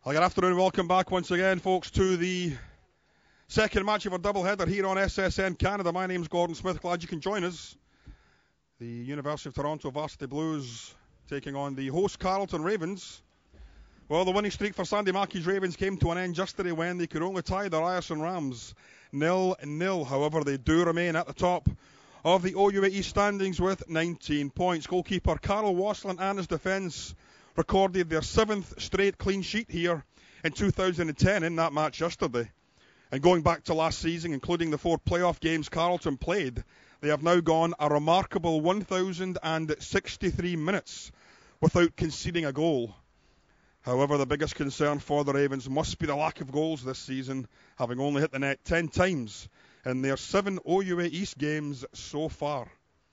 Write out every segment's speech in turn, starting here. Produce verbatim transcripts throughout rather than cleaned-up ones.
Well, good afternoon. Welcome back once again, folks, to the second match of our doubleheader here on S S N Canada. My name's Gordon Smith. Glad you can join us. The University of Toronto Varsity Blues taking on the host Carleton Ravens. Well, the winning streak for Sandy Mackey's Ravens came to an end yesterday when they could only tie the Ryerson Rams nil nil. However, they do remain at the top of the O U A East standings with nineteen points. Goalkeeper Carl Wasland and his defence recorded their seventh straight clean sheet here in two thousand ten in that match yesterday. And going back to last season, including the four playoff games Carleton played, they have now gone a remarkable one thousand sixty-three minutes without conceding a goal. However, the biggest concern for the Ravens must be the lack of goals this season, having only hit the net ten times in their seven O U A East games so far.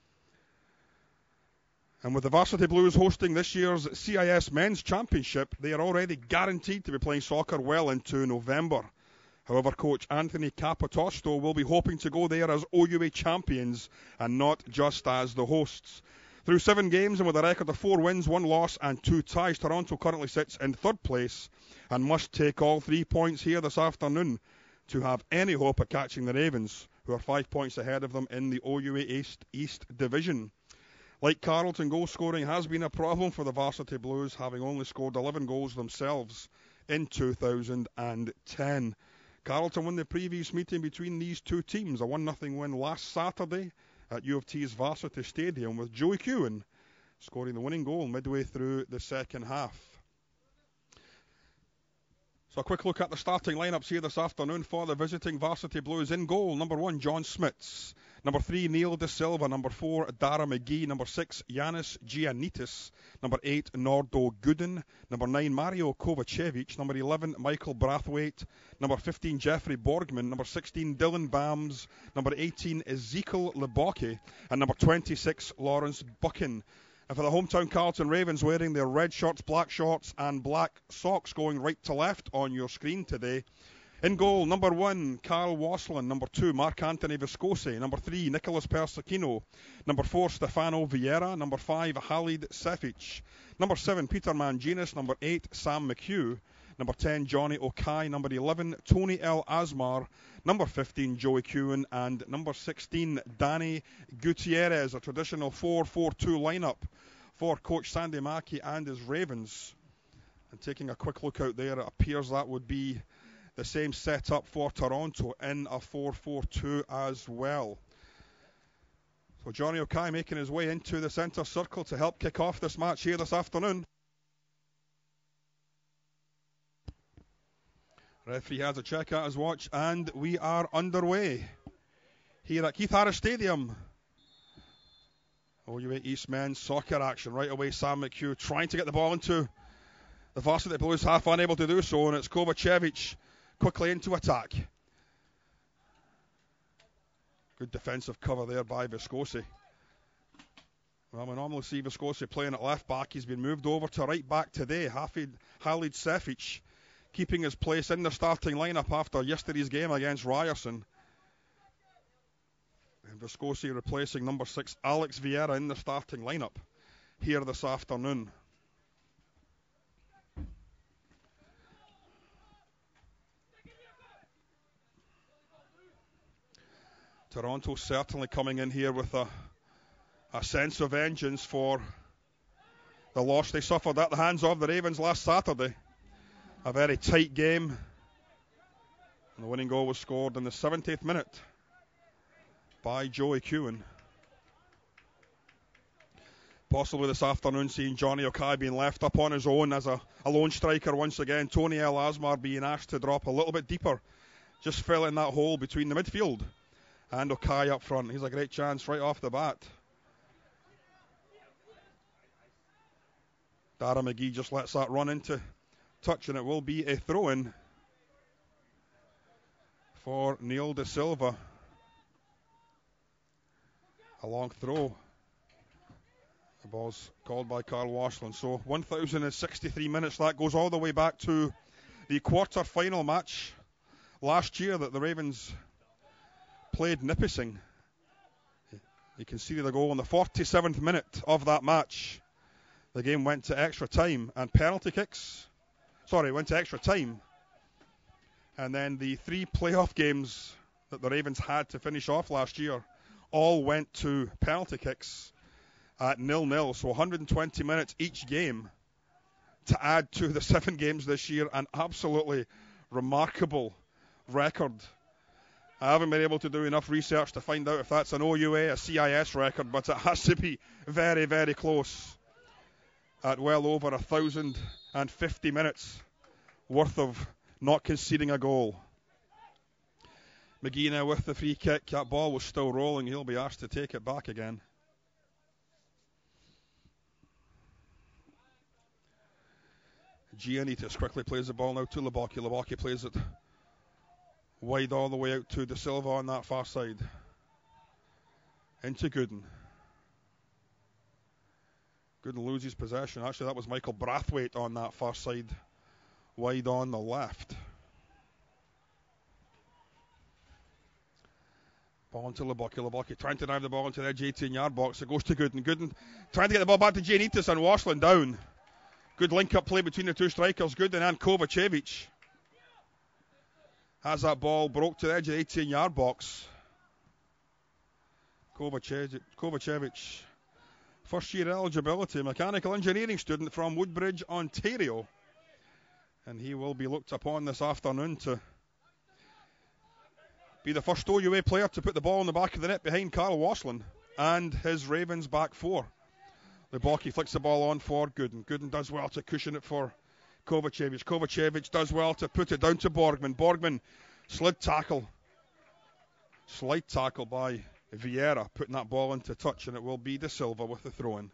And with the Varsity Blues hosting this year's C I S Men's Championship, they are already guaranteed to be playing soccer well into November. However, coach Anthony Capitosto will be hoping to go there as O U A champions and not just as the hosts. Through seven games and with a record of four wins, one loss and two ties, Toronto currently sits in third place and must take all three points here this afternoon to have any hope of catching the Ravens, who are five points ahead of them in the O U A East, East Division. Like Carleton, goal scoring has been a problem for the Varsity Blues, having only scored eleven goals themselves in two thousand ten. Carleton won the previous meeting between these two teams, a one nothing win last Saturday at U of T's Varsity Stadium, with Joey Kewen scoring the winning goal midway through the second half. So a quick look at the starting lineups here this afternoon for the visiting Varsity Blues. In goal, number one, John Smits. Number three, Neil De Silva. Number four, Dara McGee. Number six, Yanis Giannitis. Number eight, Nordo Gooden. Number nine, Mario Kovacevic. Number eleven, Michael Brathwaite. Number fifteen, Jeffrey Borgman. Number sixteen, Dylan Bams. Number eighteen, Ezekiel Leboke. And number twenty-six, Lawrence Buchan. And for the hometown Carleton Ravens, wearing their red shorts, black shorts and black socks, going right to left on your screen today. In goal, number one, Carl Wasland. Number two, Mark Anthony Viscosi. Number three, Nicholas Persicino. Number four, Stefano Vieira. Number five, Halid Sefic. Number seven, Peter Manginis. Number eight, Sam McHugh. Number ten, Johnny Okai. Number eleven, Tony L. Asmar. Number fifteen, Joey Kewen. And number sixteen, Danny Gutierrez. A traditional four four two lineup for Coach Sandy Mackey and his Ravens. And taking a quick look out there, it appears that would be the same setup for Toronto in a four four two as well. So Johnny Okai making his way into the centre circle to help kick off this match here this afternoon. Referee has a check at his watch, and we are underway here at Keith Harris Stadium. O U A East men's soccer action. Right away, Sam McHugh trying to get the ball into the Varsity Blues, half unable to do so, and it's Kovacevic quickly into attack. Good defensive cover there by Viscosi. Well, we normally see Viscosi playing at left back. He's been moved over to right back today. Halid Sefic keeping his place in the starting lineup after yesterday's game against Ryerson. And Viscosi replacing number six, Alex Vieira, in the starting lineup here this afternoon. Toronto certainly coming in here with a, a sense of vengeance for the loss they suffered at the hands of the Ravens last Saturday. A very tight game. And the winning goal was scored in the seventieth minute by Joey Kewen. Possibly this afternoon seeing Johnny Okai being left up on his own as a, a lone striker once again. Tony L. Asmar being asked to drop a little bit deeper. Just fell in that hole between the midfield and Okai up front. He's a great chance right off the bat. Dara McGee just lets that run into touch, and it will be a throw-in for Neil De Silva. A long throw. The ball's called by Carl Wasland. So one thousand sixty-three minutes. That goes all the way back to the quarter-final match last year that the Ravens played Nipissing. You can see the goal in the forty-seventh minute of that match. The game went to extra time and penalty kicks. Sorry, went to extra time. And then the three playoff games that the Ravens had to finish off last year all went to penalty kicks at nil-nil. So one hundred twenty minutes each game to add to the seven games this year. An absolutely remarkable record. I haven't been able to do enough research to find out if that's an O U A, a C I S record, but it has to be very, very close at well over one thousand fifty minutes worth of not conceding a goal. McGee now with the free kick. That ball was still rolling. He'll be asked to take it back again. Giannitas quickly plays the ball now to Lebocki. Lebocki plays it wide all the way out to De Silva on that far side. Into Gooden. Gooden loses possession. Actually, that was Michael Brathwaite on that far side, wide on the left. Ball into Lebocki. Lebocki trying to drive the ball into the edge eighteen-yard box. It goes to Gooden. Gooden trying to get the ball back to Giannitas and Washland down. Good link-up play between the two strikers, Gooden and Kovacevic. As that ball broke to the edge of the eighteen-yard box. Kovacevic, Kovacevic, first-year eligibility, mechanical engineering student from Woodbridge, Ontario. And he will be looked upon this afternoon to be the first O U A player to put the ball in the back of the net behind Carl Washland and his Ravens back four. Lebocki flicks the ball on for Gooden. Gooden does well to cushion it for Kovacevic. Kovacevic does well to put it down to Borgman. Borgman, slid tackle. Slight tackle by Vieira, putting that ball into touch, and it will be De Silva with the throw-in.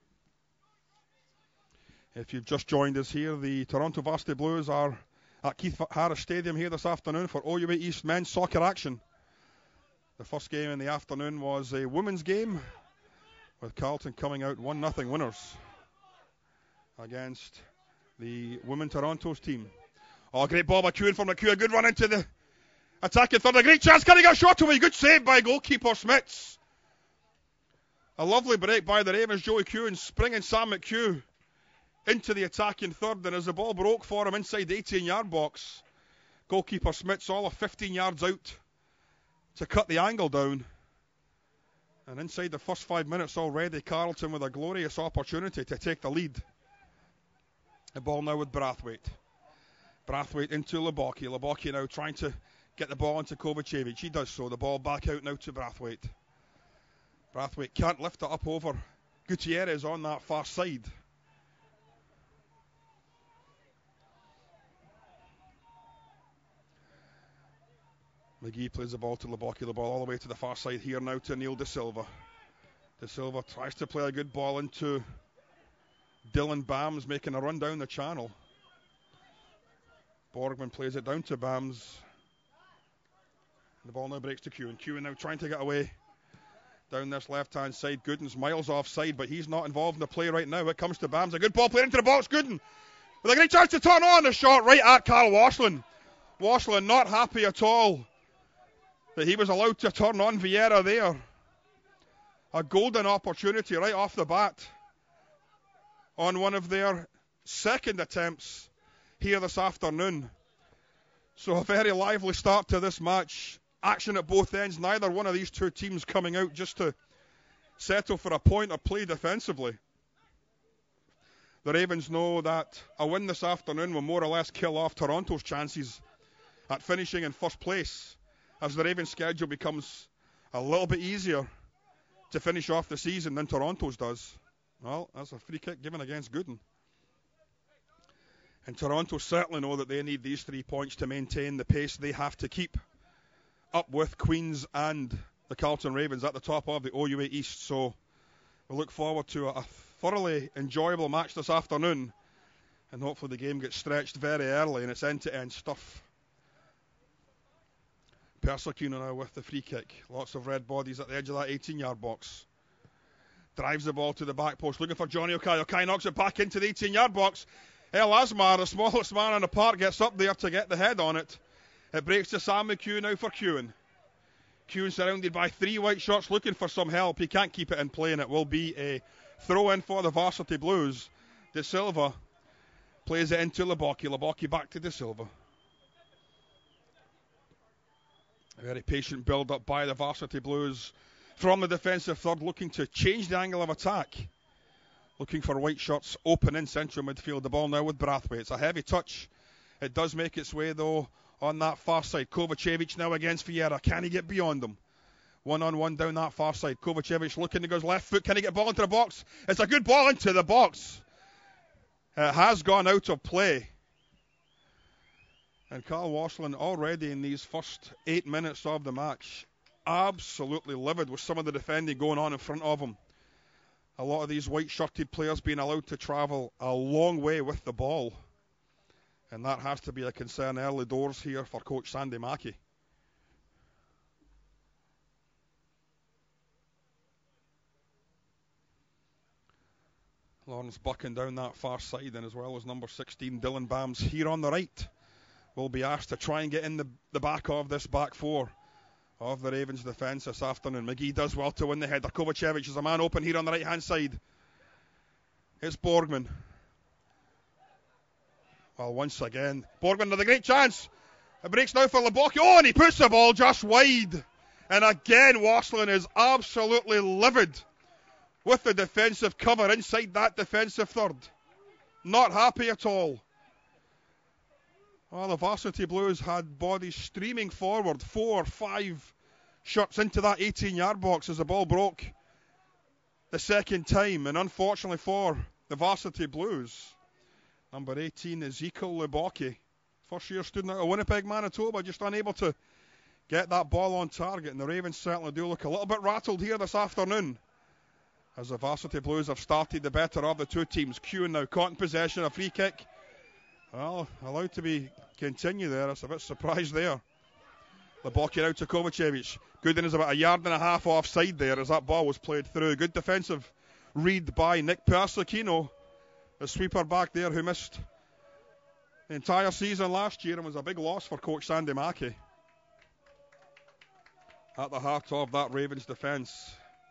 If you've just joined us here, the Toronto Varsity Blues are at Keith Harris Stadium here this afternoon for O U A East men's soccer action. The first game in the afternoon was a women's game, with Carleton coming out one nothing winners against the Women Toronto's team. Oh, great ball by Kewen from McHugh. A good run into the attacking third. A great chance. Can he get a shot away? Good save by goalkeeper Smits. A lovely break by the Ravens. Joey Kewen springing Sam McHugh into the attacking third. And as the ball broke for him inside the eighteen-yard box, goalkeeper Smits all of fifteen yards out to cut the angle down. And inside the first five minutes already, Carleton with a glorious opportunity to take the lead. The ball now with Brathwaite. Brathwaite into Lebocki. Lebocki now trying to get the ball into Kovacevic. He does so. The ball back out now to Brathwaite. Brathwaite can't lift it up over Gutierrez on that far side. McGee plays the ball to Lebocki. The ball all the way to the far side here now to Neil De Silva. De Silva tries to play a good ball into Dylan Bams, making a run down the channel. Borgman plays it down to Bams. The ball now breaks to Kewen. Kewen now trying to get away down this left-hand side. Gooden's miles offside, but he's not involved in the play right now. It comes to Bams. A good ball played into the box. Gooden with a great chance to turn on the shot right at Carl Washland. Washland not happy at all that he was allowed to turn on Vieira there. A golden opportunity right off the bat on one of their second attempts here this afternoon. So a very lively start to this match. Action at both ends. Neither one of these two teams coming out just to settle for a point or play defensively. The Ravens know that a win this afternoon will more or less kill off Toronto's chances at finishing in first place, as the Ravens' schedule becomes a little bit easier to finish off the season than Toronto's does. Well, that's a free kick given against Gooden. And Toronto certainly know that they need these three points to maintain the pace they have to keep up with Queens and the Carleton Ravens at the top of the O U A East. So we look forward to a thoroughly enjoyable match this afternoon, and hopefully the game gets stretched very early and it's end-to-end stuff. Persicino now with the free kick. Lots of red bodies at the edge of that eighteen-yard box. Drives the ball to the back post, looking for Johnny Okai. Okai knocks it back into the eighteen-yard box. El Asmar, the smallest man in the park, gets up there to get the head on it. It breaks to Sam McHugh now for Kewen. Kewen surrounded by three white shirts looking for some help. He can't keep it in play, and it will be a throw-in for the Varsity Blues. De Silva Plays it into Lebocki. Lebocki back to De Silva. A very patient build-up by the Varsity Blues from the defensive third, looking to change the angle of attack. Looking for white shirts open in central midfield. The ball now with Brathwaite. It's a heavy touch. It does make its way, though, on that far side. Kovacevic now against Vieira. Can he get beyond them? One-on-one down that far side. Kovacevic looking to go his left foot. Can he get ball into the box? It's a good ball into the box. It has gone out of play. And Carl Wassland already in these first eight minutes of the match absolutely livid with some of the defending going on in front of him. A lot of these white-shirted players being allowed to travel a long way with the ball. And that has to be a concern early doors here for Coach Sandy Mackey. Lawrence bucking down that far side, and as well as number sixteen, Dylan Bams here on the right, will be asked to try and get in the, the back of this back four of the Ravens defence this afternoon. McGee does well to win the header. Kovacevic is a man open here on the right-hand side. It's Borgman. Well, once again, Borgman with a great chance. It breaks now for Lebocki. Oh, and he puts the ball just wide. And again, Wassland is absolutely livid with the defensive cover inside that defensive third. Not happy at all. Well, the Varsity Blues had bodies streaming forward, four, five shots into that eighteen-yard box as the ball broke the second time. And unfortunately for the Varsity Blues, number eighteen, Ezekiel Lebocki, first year student out of Winnipeg, Manitoba, just unable to get that ball on target. And the Ravens certainly do look a little bit rattled here this afternoon, as the Varsity Blues have started the better of the two teams. Q now caught in possession, a free kick. Well, allowed to be continue there. It's a bit surprised there. Lebocki out to Kovacevic. Gooden is about a yard and a half offside there as that ball was played through. Good defensive read by Nick Persicino, the sweeper back there who missed the entire season last year and was a big loss for Coach Sandy Mackey. At the heart of that Ravens defence.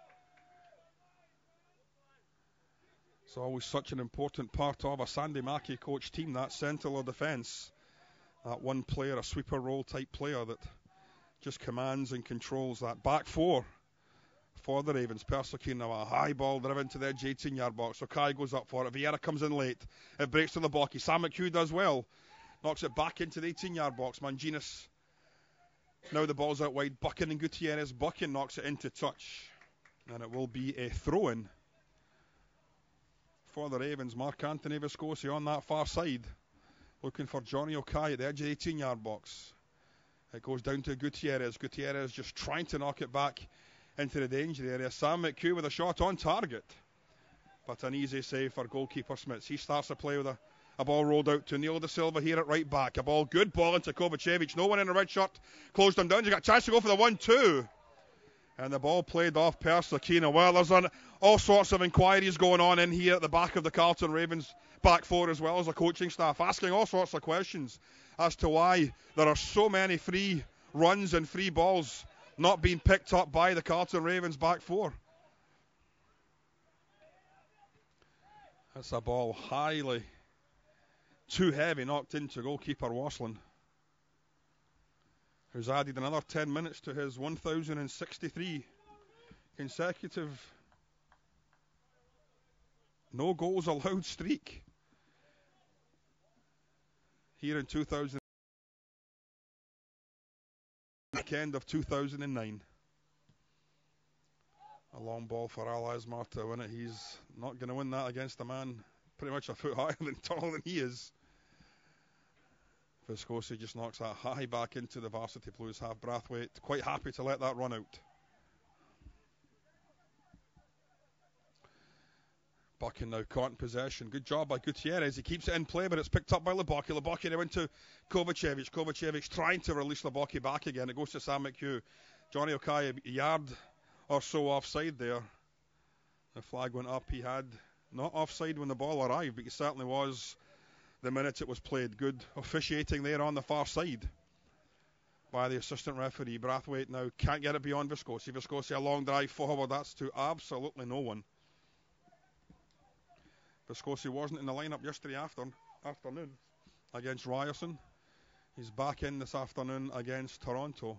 It's always such an important part of a Sandy Mackey coach team, that central defence. That one player, a sweeper role type player that just commands and controls that back four for the Ravens. Persicino, a high ball driven to the edge eighteen-yard box. So Kai goes up for it. Vieira comes in late. It breaks to Lebocki. Sam McHugh does well. Knocks it back into the eighteen-yard box. Manginis. Now the ball's out wide. Buchan and Gutierrez. Buchan knocks it into touch. And it will be a throw-in for the Ravens. Mark Anthony Viscosi on that far side, looking for Johnny Okai at the edge of the eighteen-yard box. It goes down to Gutierrez. Gutierrez just trying to knock it back into the danger area. Sam McHugh with a shot on target, but an easy save for goalkeeper Smits. He starts to play with a, a ball rolled out to Neil De Silva here at right back. A ball, good ball into Kovacevic. No one in a red shirt closed him down. He's got a chance to go for the one two. And the ball played off Persicino. Well, there's an, all sorts of inquiries going on in here at the back of the Carleton Ravens back four, as well as the coaching staff, asking all sorts of questions as to why there are so many free runs and free balls not being picked up by the Carleton Ravens back four. That's a ball highly too heavy, knocked into goalkeeper Wassland, who's added another ten minutes to his one thousand sixty-three consecutive no goals allowed streak here in two thousand, weekend of two thousand nine. A long ball for Al Asmar to win it. He's not going to win that against a man pretty much a foot higher than taller than he is. Viscosi just knocks that high back into the Varsity Blues half. Brathwaite quite happy to let that run out. Buchan now caught in possession. Good job by Gutierrez. He keeps it in play, but it's picked up by Lebocki. Lebocki now into Kovacevic. Kovacevic trying to release Lebocki back again. It goes to Sam McHugh. Johnny Okai a yard or so offside there. The flag went up. He had not offside when the ball arrived, but he certainly was the minute it was played. Good officiating there on the far side by the assistant referee. Brathwaite now can't get it beyond Viscosi. Viscosi a long drive forward. That's to absolutely no one. Viscosi wasn't in the lineup yesterday after, afternoon against Ryerson. He's back in this afternoon against Toronto.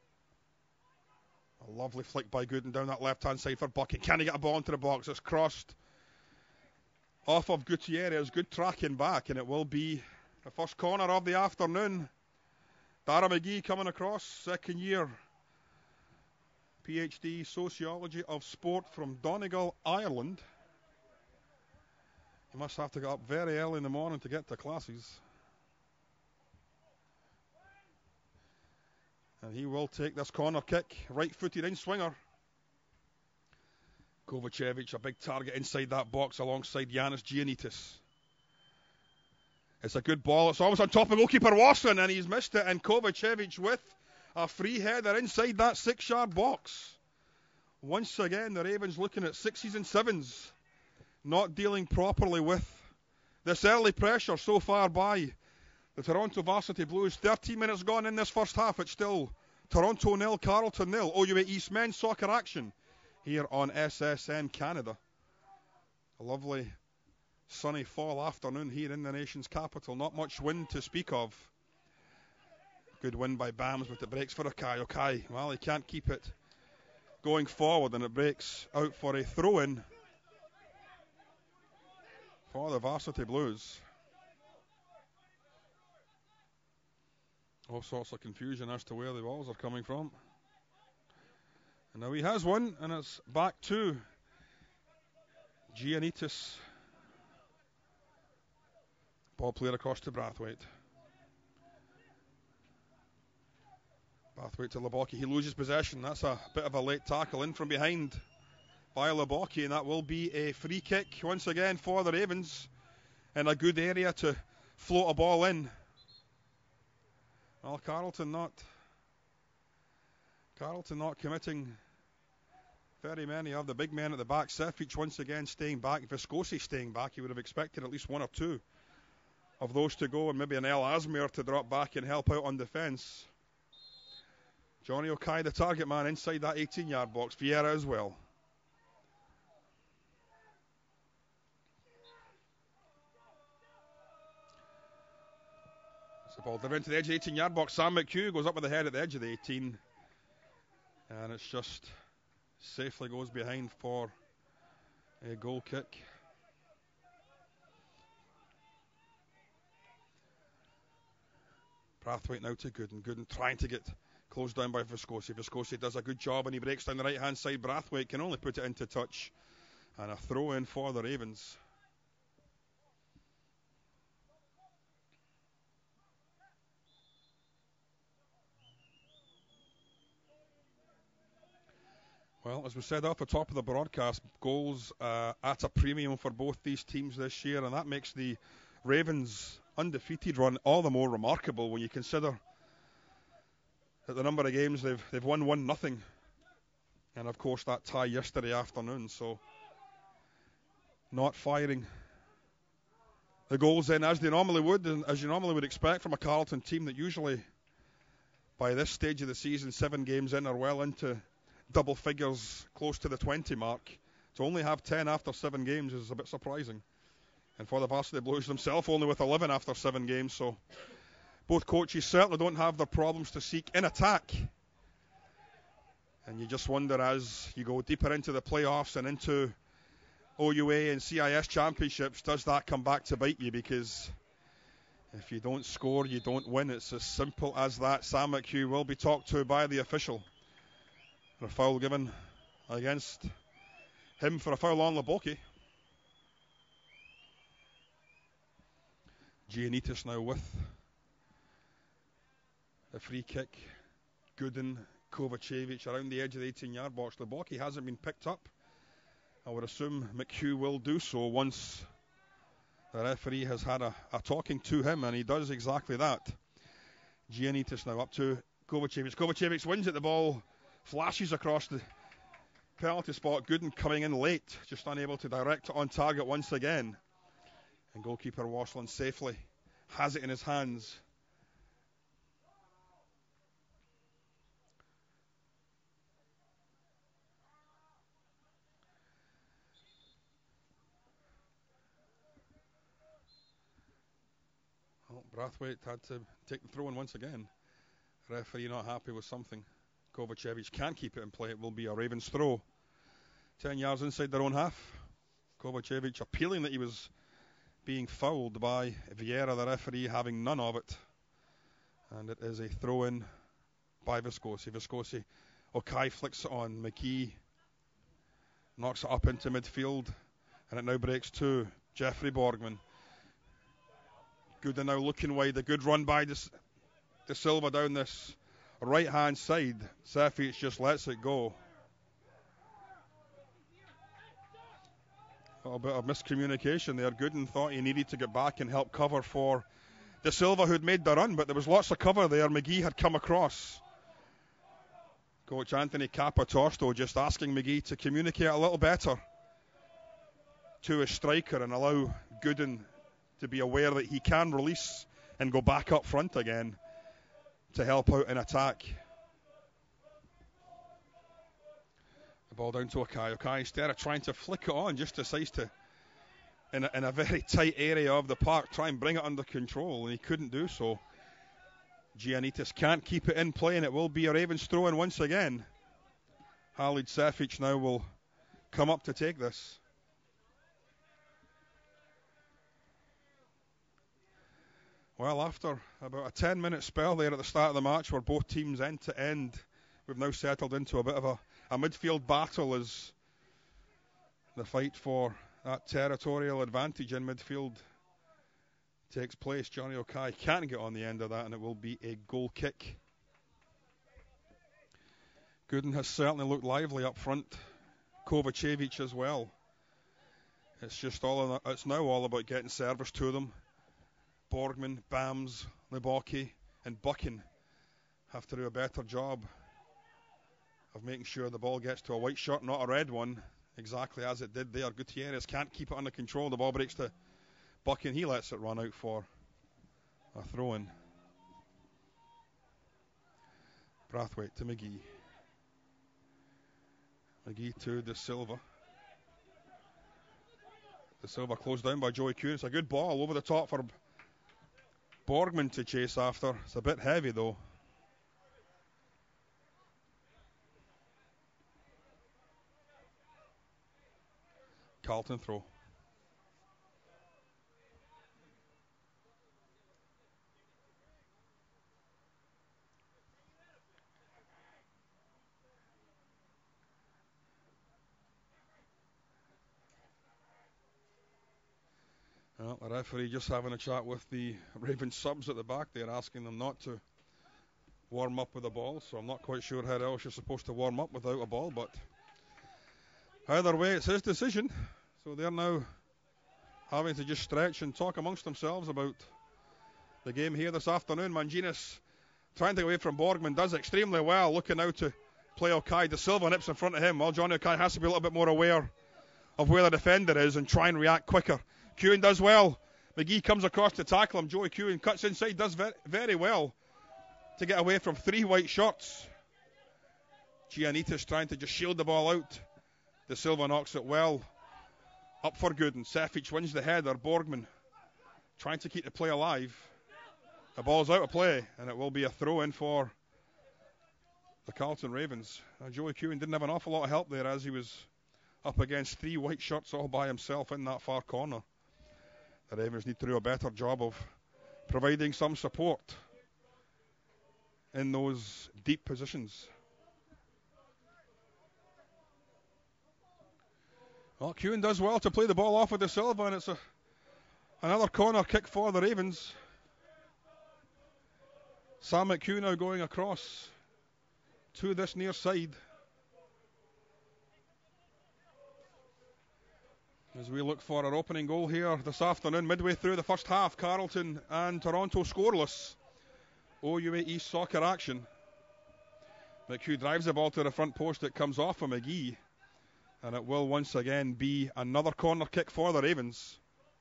A lovely flick by Gooden down that left-hand side for Bucket. Can he get a ball into the box? It's crossed off of Gutierrez. Good tracking back, and it will be the first corner of the afternoon. Dara McGee coming across, second year PhD Sociology of Sport from Donegal, Ireland. He must have to get up very early in the morning to get to classes. And he will take this corner kick. Right-footed in-swinger. Kovacevic, a big target inside that box alongside Yanis Giannitis. It's a good ball. It's almost on top of goalkeeper Watson, and he's missed it. And Kovacevic with a free header inside that six-yard box. Once again, the Ravens looking at sixes and sevens. Not dealing properly with this early pressure so far by the Toronto Varsity Blues. thirteen minutes gone in this first half. It's still Toronto nil, Carleton nil. O U A East men's soccer action here on S S N Canada. A lovely sunny fall afternoon here in the nation's capital. Not much wind to speak of. Good win by Bams, but it breaks for Okai. Okai, well, he can't keep it going forward, and it breaks out for a throw-in for the Varsity Blues. All sorts of confusion as to where the balls are coming from. And now he has one, and it's back to Giannitis. Ball played across to Brathwaite. Brathwaite to Lebocky. He loses possession. That's a bit of a late tackle in from behind by Lebocky, and that will be a free kick once again for the Ravens in a good area to float a ball in. Well, Carleton not Carleton not committing very many of the big men at the back. Sefich once again staying back. Viscosi staying back. You would have expected at least one or two of those to go, and maybe an El Asmir to drop back and help out on defence. Johnny Okai, the target man, inside that eighteen-yard box. Vieira as well. It's the ball delivered into the edge of the eighteen-yard box. Sam McHugh goes up with the head at the edge of the eighteen. And it's just safely goes behind for a goal kick. Brathwaite now to Gooden. Gooden trying to get closed down by Viscosi. Viscosi does a good job, and he breaks down the right-hand side. Brathwaite can only put it into touch. And a throw in for the Ravens. Well, as we said off the top of the broadcast, goals uh, at a premium for both these teams this year, and that makes the Ravens' undefeated run all the more remarkable when you consider that the number of games they've they've won one nothing, and of course that tie yesterday afternoon. So not firing the goals in as they normally would, and as you normally would expect from a Carleton team that usually by this stage of the season, seven games in, are well into double figures, close to the twenty mark. To only have ten after seven games is a bit surprising. And for the Varsity Blues themselves, only with eleven after seven games. So both coaches certainly don't have their problems to seek in attack. And you just wonder, as you go deeper into the playoffs and into O U A and C I S championships, does that come back to bite you? Because if you don't score, you don't win. It's as simple as that. Sam McHugh will be talked to by the official. A foul given against him for a foul on Lebocky. Giannitis now with the free kick. Gooden, Kovacevic around the edge of the eighteen-yard box. Lebocky hasn't been picked up. I would assume McHugh will do so once the referee has had a, a talking to him, and he does exactly that. Giannitis now up to Kovacevic. Kovacevic wins at the ball. Flashes across the penalty spot. Gooden coming in late, just unable to direct it on target once again. And goalkeeper Washland safely has it in his hands. Well, Brathwaite had to take the throw in once again. Referee not happy with something. Kovacevic can't keep it in play. It will be a Ravens throw. Ten yards inside their own half. Kovacevic appealing that he was being fouled by Vieira, the referee, having none of it. And it is a throw in by Viscosi. Viscosi, Okai flicks it on. McGee knocks it up into midfield. And it now breaks to Jeffrey Borgman. Gooden now looking wide. A good run by De, De Silva down this right-hand side. Safic just lets it go. A little bit of miscommunication there. Gooden thought he needed to get back and help cover for De Silva, who'd made the run, but there was lots of cover there. McGee had come across. Coach Anthony Capitosto just asking McGee to communicate a little better to his striker and allow Gooden to be aware that he can release and go back up front again to help out in attack. The ball down to Okai. Okai, instead of trying to flick it on, just decides to, in a, in a very tight area of the park, try and bring it under control, and he couldn't do so. Giannitis can't keep it in play, and it will be a Ravens throw-in once again. Halid Safic now will come up to take this. Well, after about a ten-minute spell there at the start of the match where both teams end-to-end, we've now settled into a bit of a, a midfield battle as the fight for that territorial advantage in midfield takes place. Johnny Okai can't get on the end of that, and it will be a goal kick. Gooden has certainly looked lively up front. Kovacevic as well. It's just all. It's now all about getting service to them. Borgman, Bams, Liboki, and Buchan have to do a better job of making sure the ball gets to a white shirt, not a red one, exactly as it did there. Gutierrez can't keep it under control. The ball breaks to Buchan. He lets it run out for a throw-in. Brathwaite to McGee. McGee to De Silva. De Silva closed down by Joey Kuhn. It's a good ball over the top for Borgman to chase after. It's a bit heavy though. Carleton throw. Well, the referee just having a chat with the Ravens subs at the back there, asking them not to warm up with the ball. So I'm not quite sure how else you're supposed to warm up without a ball, but either way, it's his decision. So they're now having to just stretch and talk amongst themselves about the game here this afternoon. Manginis trying to get away from Borgman, does extremely well, looking now to play Okai. De Silva nips in front of him. Well, Johnny Okai has to be a little bit more aware of where the defender is and try and react quicker. Kuhn does well. McGee comes across to tackle him. Joey Kuhn cuts inside, does very, very well to get away from three white shirts. Giannitis trying to just shield the ball out. De Silva knocks it well up for Gooden. Safic wins the header. Borgman trying to keep the play alive. The ball's out of play, and it will be a throw-in for the Carleton Ravens. Uh, Joey Kuhn didn't have an awful lot of help there as he was up against three white shirts all by himself in that far corner. The Ravens need to do a better job of providing some support in those deep positions. Well, Kuhn does well to play the ball off with De Silva, and it's a, another corner kick for the Ravens. Sam McHugh now going across to this near side. As we look for our opening goal here this afternoon, midway through the first half, Carleton and Toronto scoreless. O U A East soccer action. McHugh drives the ball to the front post. It comes off of McGee. And it will once again be another corner kick for the Ravens.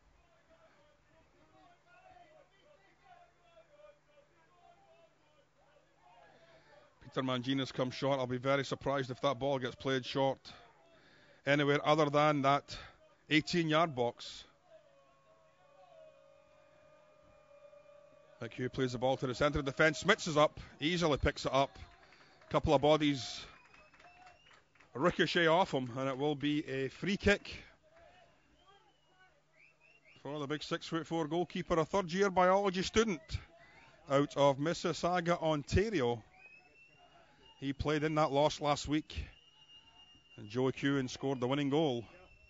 Peter Manginas comes short. I'll be very surprised if that ball gets played short anywhere other than that eighteen-yard box. McHugh plays the ball to the centre of defence. Smits is up, easily picks it up. Couple of bodies ricochet off him, and it will be a free kick for the big six foot four goalkeeper, a third year biology student out of Mississauga, Ontario. He played in that loss last week, and Joey Kewen scored the winning goal.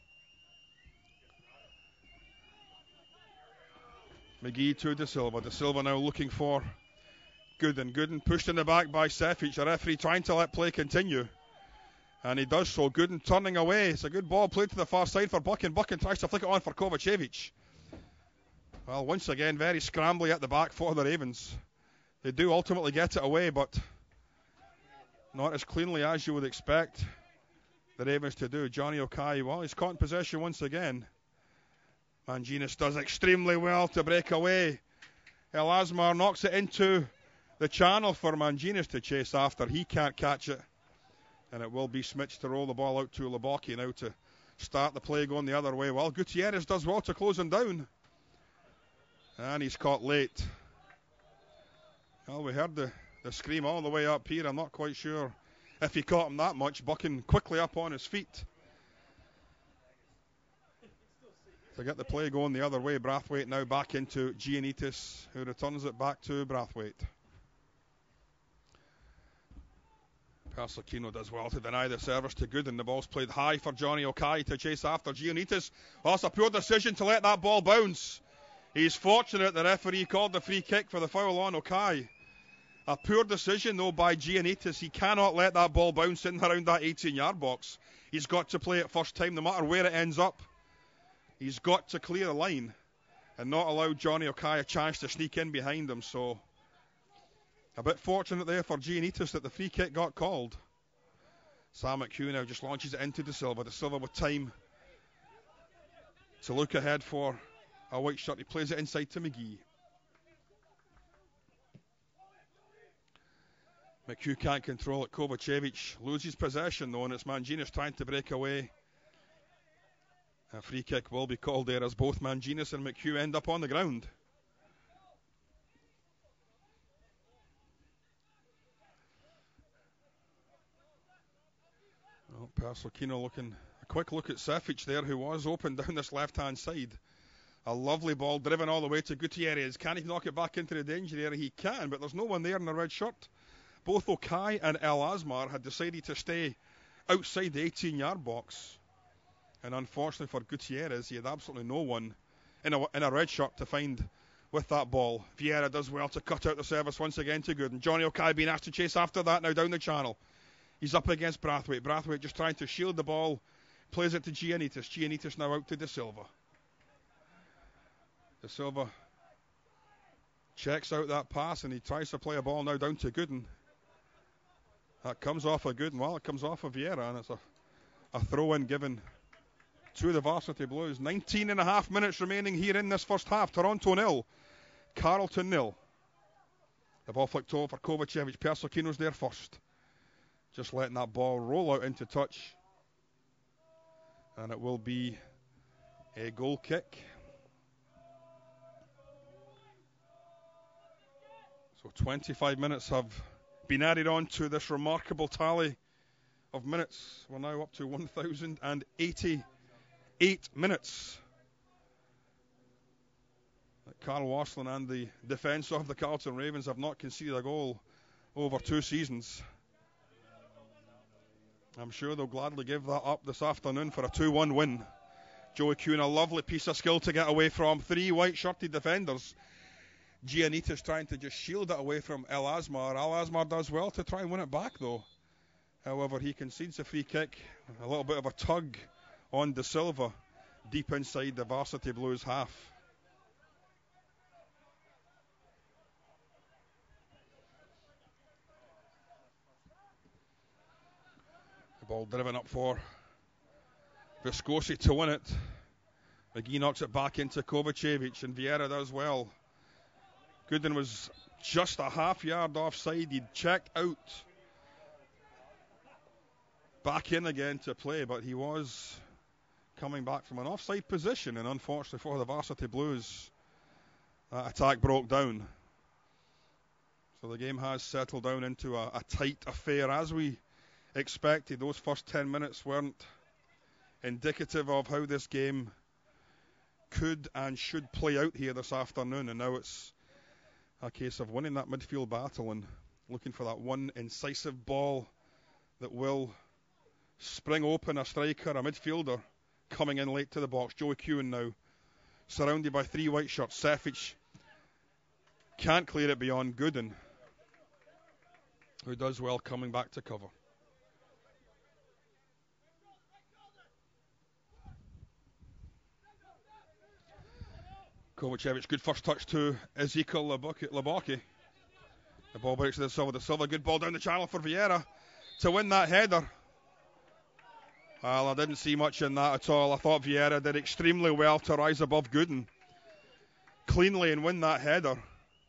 McGee to De Silva. De Silva now looking for Gooden. Gooden pushed in the back by Sefic. The referee trying to let play continue, and he does so. Gooden turning away. It's a good ball played to the far side for Buchan. Buchan tries to flick it on for Kovacevic. Well, once again, very scrambly at the back for the Ravens. They do ultimately get it away, but not as cleanly as you would expect the Ravens to do. Johnny Okai, well, he's caught in possession once again. Manginis does extremely well to break away. El Asmar knocks it into the channel for Manginis to chase after. He can't catch it. And it will be Smits to roll the ball out to Lubocki now to start the play going the other way. Well, Gutierrez does well to close him down. And he's caught late. Well, we heard the, the scream all the way up here. I'm not quite sure if he caught him that much. Buchan quickly up on his feet to get the play going the other way. Brathwaite now back into Giannitis, who returns it back to Brathwaite. Persicino does well to deny the service to Gooden. The ball's played high for Johnny Okai to chase after Giannitis. Oh, it's a poor decision to let that ball bounce. He's fortunate the referee called the free kick for the foul on Okai. A poor decision, though, by Giannitis. He cannot let that ball bounce in around that eighteen-yard box. He's got to play it first time, no matter where it ends up. He's got to clear the line and not allow Johnny Okai a chance to sneak in behind him. So, a bit fortunate there for Giannitis that the free kick got called. Sam McHugh now just launches it into De Silva. De Silva with time to look ahead for a white shirt. He plays it inside to McGee. McHugh can't control it. Kovacevic loses possession though, and it's Manginis trying to break away. A free kick will be called there as both Manginis and McHugh end up on the ground. Oh, Persicino looking, a quick look at Sefic there, who was open down this left-hand side. A lovely ball driven all the way to Gutierrez. Can he knock it back into the danger area? He can, but there's no one there in the red shirt. Both Okai and El Asmar had decided to stay outside the eighteen-yard box. And unfortunately for Gutierrez, he had absolutely no one in a, in a red shirt to find with that ball. Vieira does well to cut out the service once again to Gooden. Johnny Okai being asked to chase after that now down the channel. He's up against Brathwaite. Brathwaite just trying to shield the ball. Plays it to Giannitis. Giannitis now out to De Silva. De Silva checks out that pass and he tries to play a ball now down to Gooden. That comes off of Gooden. Well, it comes off of Vieira, and it's a, a throw-in given to the Varsity Blues. nineteen and a half minutes remaining here in this first half. Toronto nil, Carleton nil. The ball flicked over for Kovacevic. Persicino's there first. Just letting that ball roll out into touch. And it will be a goal kick. So twenty-five minutes have been added on to this remarkable tally of minutes. We're now up to one thousand eighty-eight minutes. Carl Wasslin and the defence of the Carleton Ravens have not conceded a goal over two seasons. I'm sure they'll gladly give that up this afternoon for a two one win. Joey Kewen, a lovely piece of skill to get away from three white-shirted defenders. Giannitis trying to just shield it away from El Asmar. El Asmar does well to try and win it back though. However, he concedes a free kick. A little bit of a tug on De Silva deep inside the Varsity Blues half. The ball driven up for Viscosi to win it. McGee knocks it back into Kovacevic, and Vieira does well. Gooden was just a half yard offside. He'd checked out. Back in again to play, but he was coming back from an offside position, and unfortunately for the Varsity Blues, that attack broke down. So the game has settled down into a, a tight affair as we expected. Those first ten minutes weren't indicative of how this game could and should play out here this afternoon, and now it's a case of winning that midfield battle and looking for that one incisive ball that will spring open a striker, a midfielder coming in late to the box. Joey Kewen now surrounded by three white shirts. Sefic can't clear it beyond Gooden, who does well coming back to cover. Kovacevic, good first touch to Ezekiel Labaki. The ball breaks to the Silva. The Silva, good ball down the channel for Vieira to win that header. Well, I didn't see much in that at all. I thought Vieira did extremely well to rise above Gooden cleanly and win that header.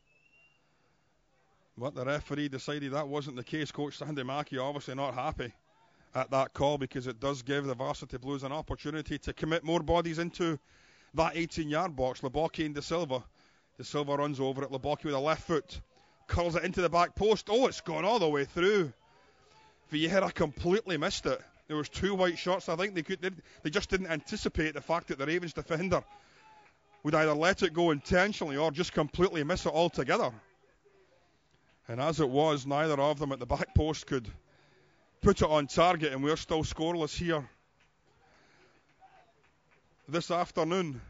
But the referee decided that wasn't the case. Coach Sandy Mackey obviously not happy at that call, because it does give the Varsity Blues an opportunity to commit more bodies into that eighteen-yard box. Labaki and De Silva. De Silva runs over it. Labaki with a left foot curls it into the back post. Oh, it's gone all the way through. Vieira completely missed it. There was two white shots. I think they could. They, they just didn't anticipate the fact that the Ravens defender would either let it go intentionally or just completely miss it altogether. And as it was, neither of them at the back post could put it on target, and we're still scoreless here this afternoon.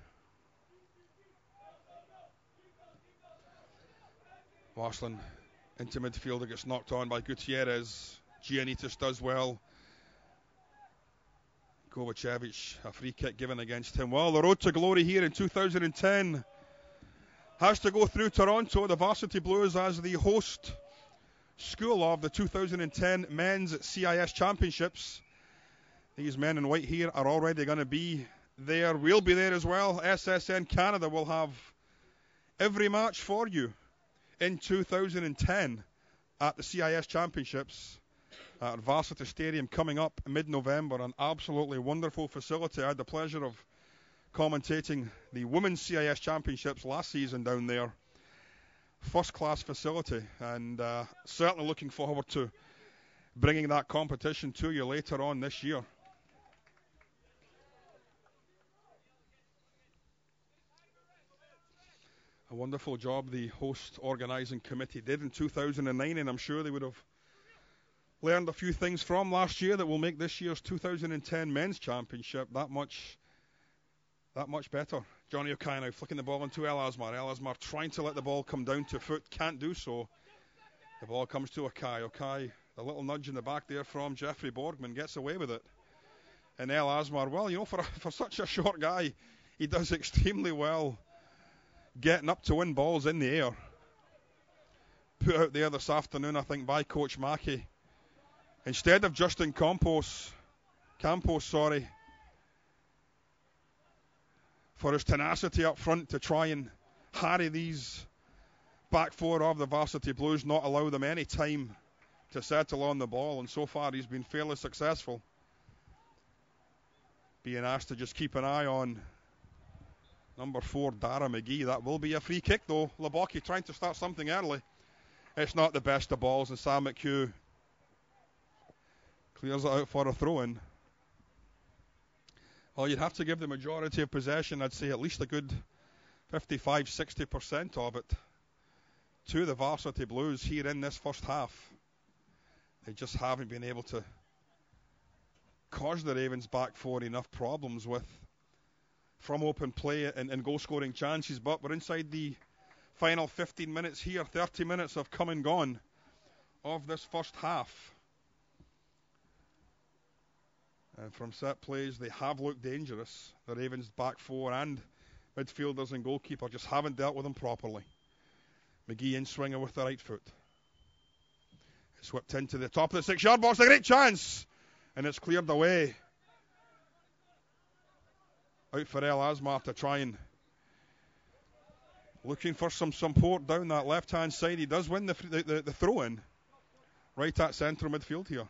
Marsland into midfield. It gets knocked on by Gutierrez. Giannitas does well. Kovacevic, a free kick given against him. Well, the road to glory here in two thousand ten has to go through Toronto. The Varsity Blues as the host school of the two thousand ten Men's C I S Championships. These men in white here are already going to be there. We'll be there as well. S S N Canada will have every match for you in two thousand ten at the C I S Championships at Varsity Stadium coming up mid-November. An absolutely wonderful facility. I had the pleasure of commentating the Women's C I S Championships last season down there. First class facility, and uh, certainly looking forward to bringing that competition to you later on this year. A wonderful job the host organising committee did in two thousand nine, and I'm sure they would have learned a few things from last year that will make this year's two thousand ten Men's Championship that much that much better. Johnny O'Kai now flicking the ball into El Asmar. El Asmar trying to let the ball come down to foot, can't do so. The ball comes to O'Kai. O'Kai, a little nudge in the back there from Jeffrey Borgman, gets away with it. And El Asmar, well, you know, for, for such a short guy, he does extremely well getting up to win balls in the air. Put out there this afternoon, I think, by Coach Mackey. Instead of Justin Campos, Campos, sorry, for his tenacity up front to try and harry these back four of the Varsity Blues, not allow them any time to settle on the ball, and so far he's been fairly successful. Being asked to just keep an eye on number four, Dara McGee. That will be a free kick, though. Labaki trying to start something early. It's not the best of balls, and Sam McHugh clears it out for a throw-in. Well, you'd have to give the majority of possession, I'd say at least a good fifty-five to sixty percent of it, to the Varsity Blues here in this first half. They just haven't been able to cause the Ravens back four enough problems with from open play and, and goal-scoring chances. But we're inside the final fifteen minutes here. thirty minutes have come and gone of this first half. And from set plays, they have looked dangerous. The Ravens back four and midfielders and goalkeeper just haven't dealt with them properly. McGee in swinger with the right foot. It's whipped into the top of the six-yard box. A great chance. And it's cleared away. Out for El Asmar to try and looking for some support down that left-hand side. He does win the, the, the, the throw-in right at central midfield here.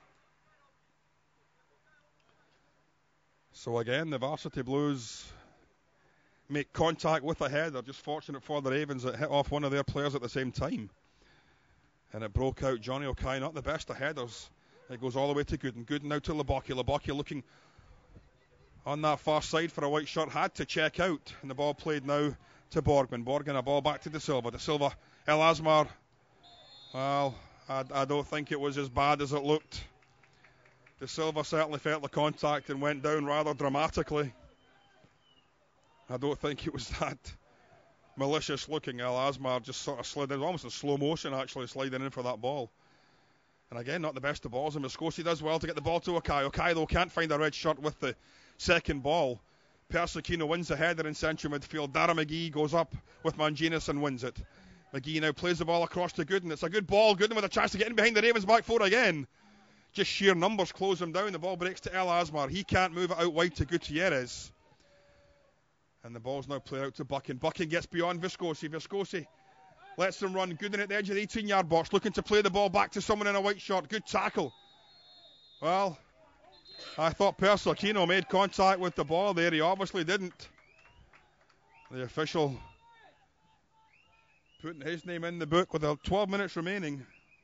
So again, the Varsity Blues make contact with a header. Just fortunate for the Ravens that hit off one of their players at the same time. And it broke out. Johnny O'Kay, not the best of headers. It goes all the way to Gooden. Gooden now to Lebocki. Lebocki looking on that far side for a white shirt. Had to check out. And the ball played now to Borgman. Borgman, a ball back to De Silva. De Silva, El Asmar. Well, I, I don't think it was as bad as it looked. De Silva certainly felt the contact and went down rather dramatically. I don't think it was that malicious looking. El Asmar just sort of slid in, almost in slow motion actually, sliding in for that ball. And again, not the best of balls, and Moscosi does well to get the ball to O'Kay. O'Kay, though, can't find a red shirt with the second ball. Persicino wins the header in central midfield. Dara McGee goes up with Manginis and wins it. McGee now plays the ball across to Gooden. It's a good ball. Gooden with a chance to get in behind the Ravens back four again. Just sheer numbers close him down. The ball breaks to El Asmar. He can't move it out wide to Gutierrez. And the ball's now played out to Buchan. Buchan gets beyond Viscosi. Viscosi lets him run. Gooden at the edge of the eighteen-yard box, looking to play the ball back to someone in a white shirt. Good tackle. Well, I thought Persicino made contact with the ball there. He obviously didn't. The official putting his name in the book with twelve minutes remaining.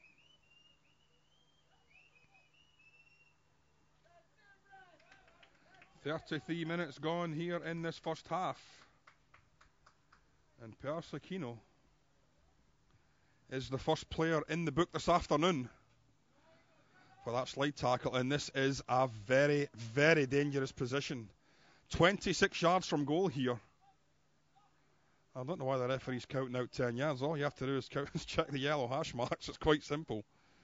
thirty-three minutes gone here in this first half. And Persicino is the first player in the book this afternoon for that slide tackle. And this is a very, very dangerous position. twenty-six yards from goal here. I don't know why the referee's counting out ten yards. All you have to do is count, check the yellow hash marks. It's quite simple.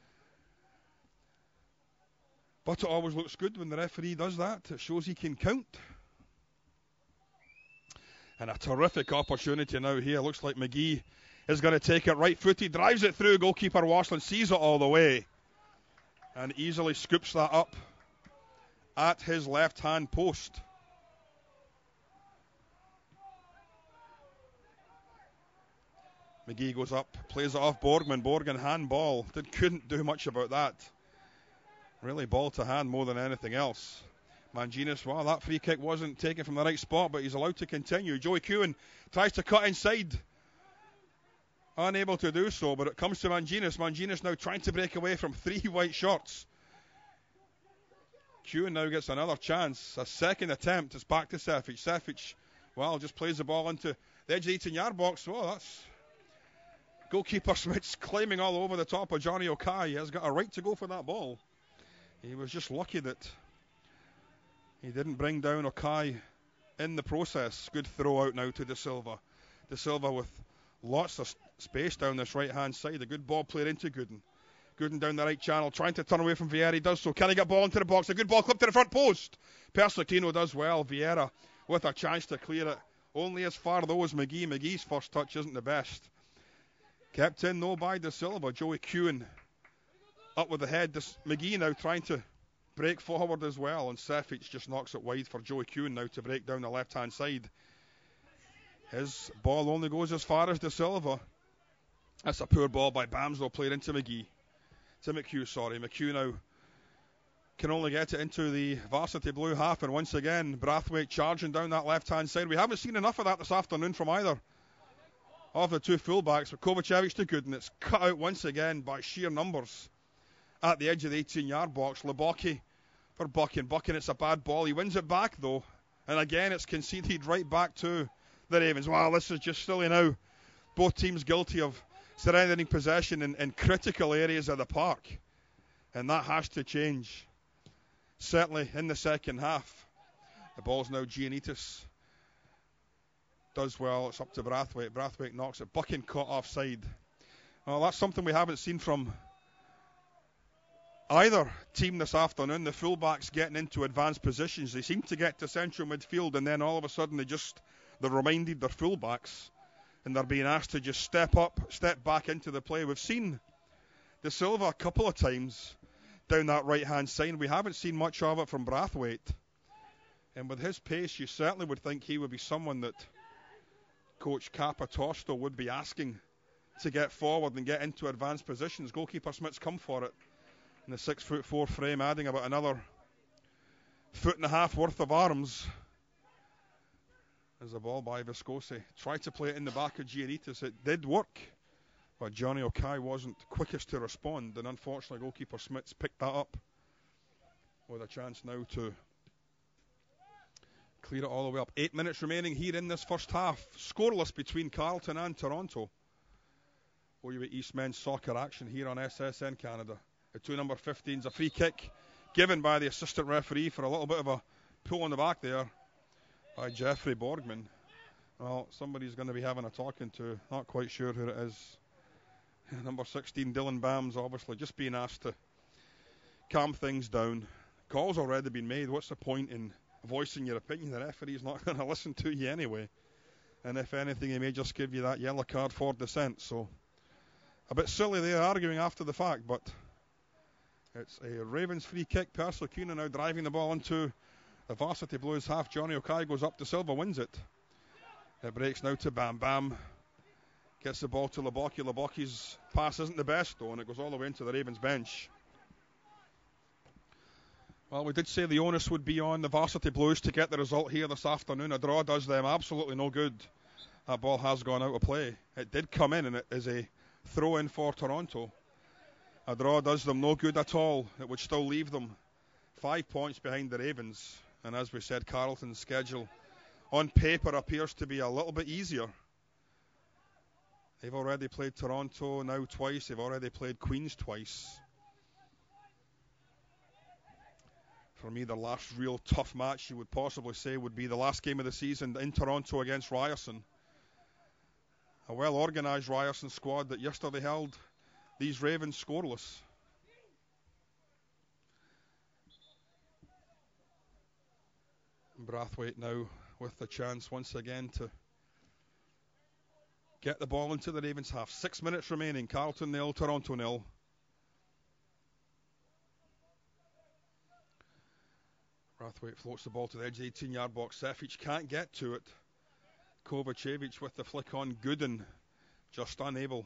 But it always looks good when the referee does that. It shows he can count. And a terrific opportunity now here. Looks like McGee is going to take it right footed. Drives it through. Goalkeeper Washland sees it all the way. And easily scoops that up at his left-hand post. McGee goes up. Plays it off Borgman. Borgman handball. Did, couldn't do much about that. Really ball to hand more than anything else. Manginis, well, that free kick wasn't taken from the right spot, but he's allowed to continue. Joey Kewen tries to cut inside. Unable to do so, but it comes to Manginis. Manginis now trying to break away from three white shirts. Kewen now gets another chance. A second attempt. It's back to Sefic. Sefic, well, just plays the ball into the edge of the eighteen-yard box. Well, that's goalkeeper Smith's climbing all over the top of Johnny O'Kay. He has got a right to go for that ball. He was just lucky that he didn't bring down O'Kay in the process. Good throw out now to De Silva. De Silva with lots of space down this right-hand side. A good ball played into Gooden. Gooden down the right channel, trying to turn away from Vieira. He does so. Can he get ball into the box? A good ball clipped to the front post. Persicino does well. Vieira with a chance to clear it. Only as far though as McGee. McGee's first touch isn't the best. Kept in though by De Silva. Joey Kewen up with the head. This McGee now trying to break forward as well, and Sefic just knocks it wide for Joey Kewen now to break down the left hand side. His ball only goes as far as De Silva. That's a poor ball by Bamslow, played into McGee. To McHugh, sorry. McHugh now can only get it into the Varsity blue half, and once again Brathwaite charging down that left hand side. We haven't seen enough of that this afternoon from either of the two fullbacks. But Kovacevic to Gooden. It's cut out once again by sheer numbers at the edge of the eighteen-yard box. Lebocki for Buchan. Buchan, it's a bad ball. He wins it back, though. And again, it's conceded right back to the Ravens. Wow, this is just silly now. Both teams guilty of surrendering possession in, in critical areas of the park. And that has to change. Certainly in the second half. The ball's now Giannitis. Does well. It's up to Brathwaite. Brathwaite knocks it. Buchan caught offside. Well, that's something we haven't seen from either team this afternoon. The fullbacks getting into advanced positions. They seem to get to central midfield, and then all of a sudden they just, they're reminded they're fullbacks, and they're being asked to just step up, step back into the play. We've seen De Silva a couple of times down that right-hand side. We haven't seen much of it from Brathwaite. And with his pace, you certainly would think he would be someone that Coach Capitosto would be asking to get forward and get into advanced positions. Goalkeeper Smith's come for it. In the six foot four frame, adding about another foot and a half worth of arms. There's a ball by Viscosi. Tried to play it in the back of Giannitis. It did work But Johnny O'Kai wasn't quickest to respond, and unfortunately goalkeeper Smits picked that up with a chance now to clear it all the way up. Eight minutes remaining here in this first half. Scoreless between Carleton and Toronto. O U A East men's soccer action here on S S N Canada. The two number fifteens, a free kick given by the assistant referee for a little bit of a pull on the back there by Jeffrey Borgman. Well, somebody's going to be having a talking to, not quite sure who it is. Number sixteen, Dylan Bams, obviously just being asked to calm things down. Call's already been made. What's the point in voicing your opinion? The referee's not going to listen to you anyway. And if anything, he may just give you that yellow card for dissent. So a bit silly there arguing after the fact, but it's a Ravens free kick. Percival Cuna now driving the ball into the Varsity Blues half. Johnny O'Kai goes up to Silva, wins it. It breaks now to Bam Bam. Gets the ball to Lebocki. Lebocki's pass isn't the best though, and it goes all the way into the Ravens bench. Well, we did say the onus would be on the Varsity Blues to get the result here this afternoon. A draw does them absolutely no good. That ball has gone out of play. It did come in, and it is a throw-in for Toronto. A draw does them no good at all. It would still leave them five points behind the Ravens. And as we said, Carleton's schedule on paper appears to be a little bit easier. They've already played Toronto now twice. They've already played Queens twice. For me, the last real tough match you would possibly say would be the last game of the season in Toronto against Ryerson. A well-organised Ryerson squad that yesterday held these Ravens scoreless. Brathwaite now with the chance once again to get the ball into the Ravens half. Six minutes remaining. Carleton nil, Toronto nil. Brathwaite floats the ball to the edge of the eighteen-yard box. Sefic can't get to it. Kovacevic with the flick on. Gooden just unable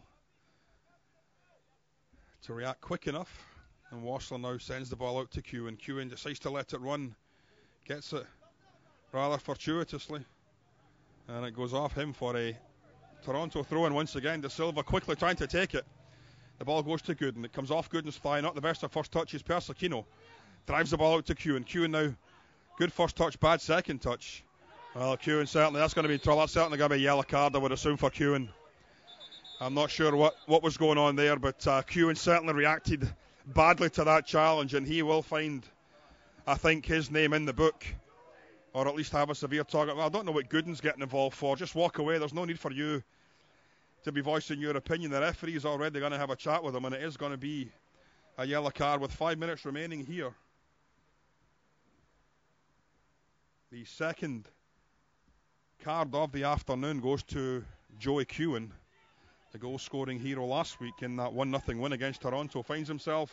to react quick enough. And Wassler now sends the ball out to Kewen. Kewen decides to let it run. Gets it rather fortuitously. And it goes off him for a Toronto throw-in once again. De Silva quickly trying to take it. The ball goes to Gooden. It comes off Gooden's thigh. Not the best of first touches. Persicino drives the ball out to Kewen. Kewen now, good first touch, bad second touch. Well, Kewen certainly, that's going to be trouble. That's certainly going to be a yellow card, I would assume, for Kewen. I'm not sure what, what was going on there, but uh, Kewen certainly reacted badly to that challenge, and he will find, I think, his name in the book, or at least have a severe target. Well, I don't know what Gooden's getting involved for. Just walk away. There's no need for you to be voicing your opinion. The referee is already going to have a chat with him, and it is going to be a yellow card with five minutes remaining here. The second card of the afternoon goes to Joey Kewen, the goal-scoring hero last week in that one nothing win against Toronto. Finds himself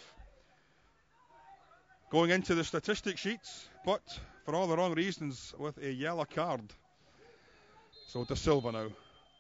going into the statistic sheets, but for all the wrong reasons, with a yellow card. So De Silva now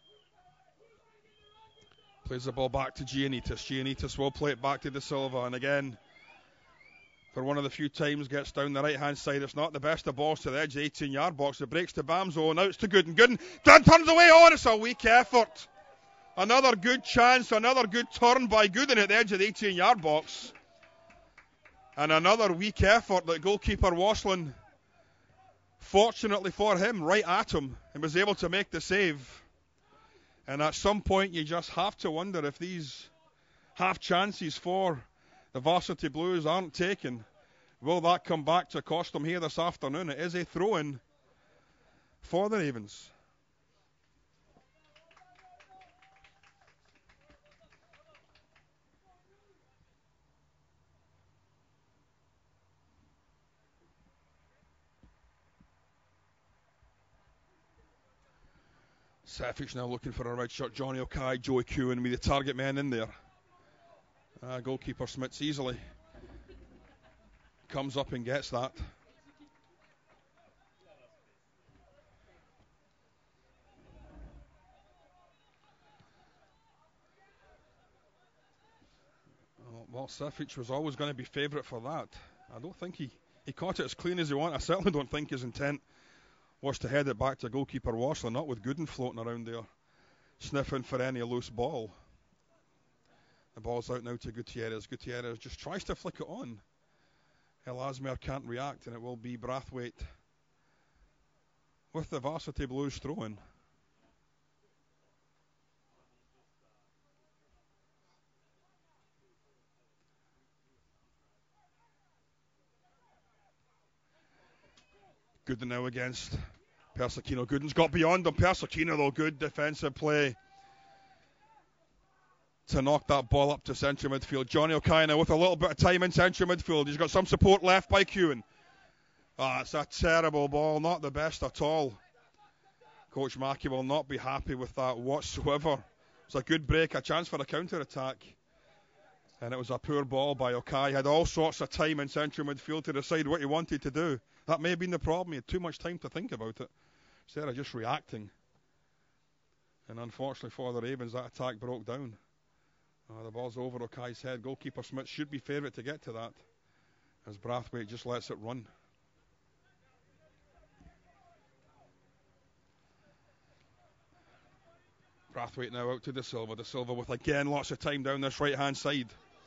plays the ball back to Giannitas. Giannitas will play it back to De Silva, and again, for one of the few times, gets down the right-hand side. It's not the best of balls to the edge of the eighteen-yard box. It breaks to Bamzo. Now it's to Gooden. Gooden turns away. Oh, it's a weak effort. Another good chance. Another good turn by Gooden at the edge of the eighteen-yard box. And another weak effort that goalkeeper Waslin, fortunately for him, right at him, and was able to make the save. And at some point, you just have to wonder if these half chances for the Varsity Blues aren't taken. Will that come back to cost them here this afternoon? It is a throw-in for the Ravens. Sefic now looking for a red shirt. Johnny O'Kai, Joey Kewen with the target man in there. Uh, goalkeeper Smits easily comes up and gets that. Well, Sefic was always going to be favourite for that. I don't think he, he caught it as clean as he wanted. I certainly don't think his intent was to head it back to goalkeeper Wassler, not with Gooden floating around there, sniffing for any loose ball. The ball's out now to Gutierrez. Gutierrez just tries to flick it on. Elasmer can't react, and it will be Brathwaite with the Varsity Blues throw-in. Gooden now against Persicino. Gooden's got beyond him. Persicino, though, good defensive play to knock that ball up to central midfield. Johnny O'Kaya now with a little bit of time in central midfield. He's got some support left by Kewen. Ah, it's a terrible ball, not the best at all. Coach Mackey will not be happy with that whatsoever. It's a good break, a chance for a counter-attack. And it was a poor ball by O'Kaya. He had all sorts of time in central midfield to decide what he wanted to do. That may have been the problem. He had too much time to think about it, instead of just reacting. And unfortunately for the Ravens, that attack broke down. Uh, the ball's over O'Kaya's head. Goalkeeper Smith should be favourite to get to that, as Brathwaite just lets it run. Brathwaite now out to De Silva. De Silva with, again, lots of time down this right-hand side.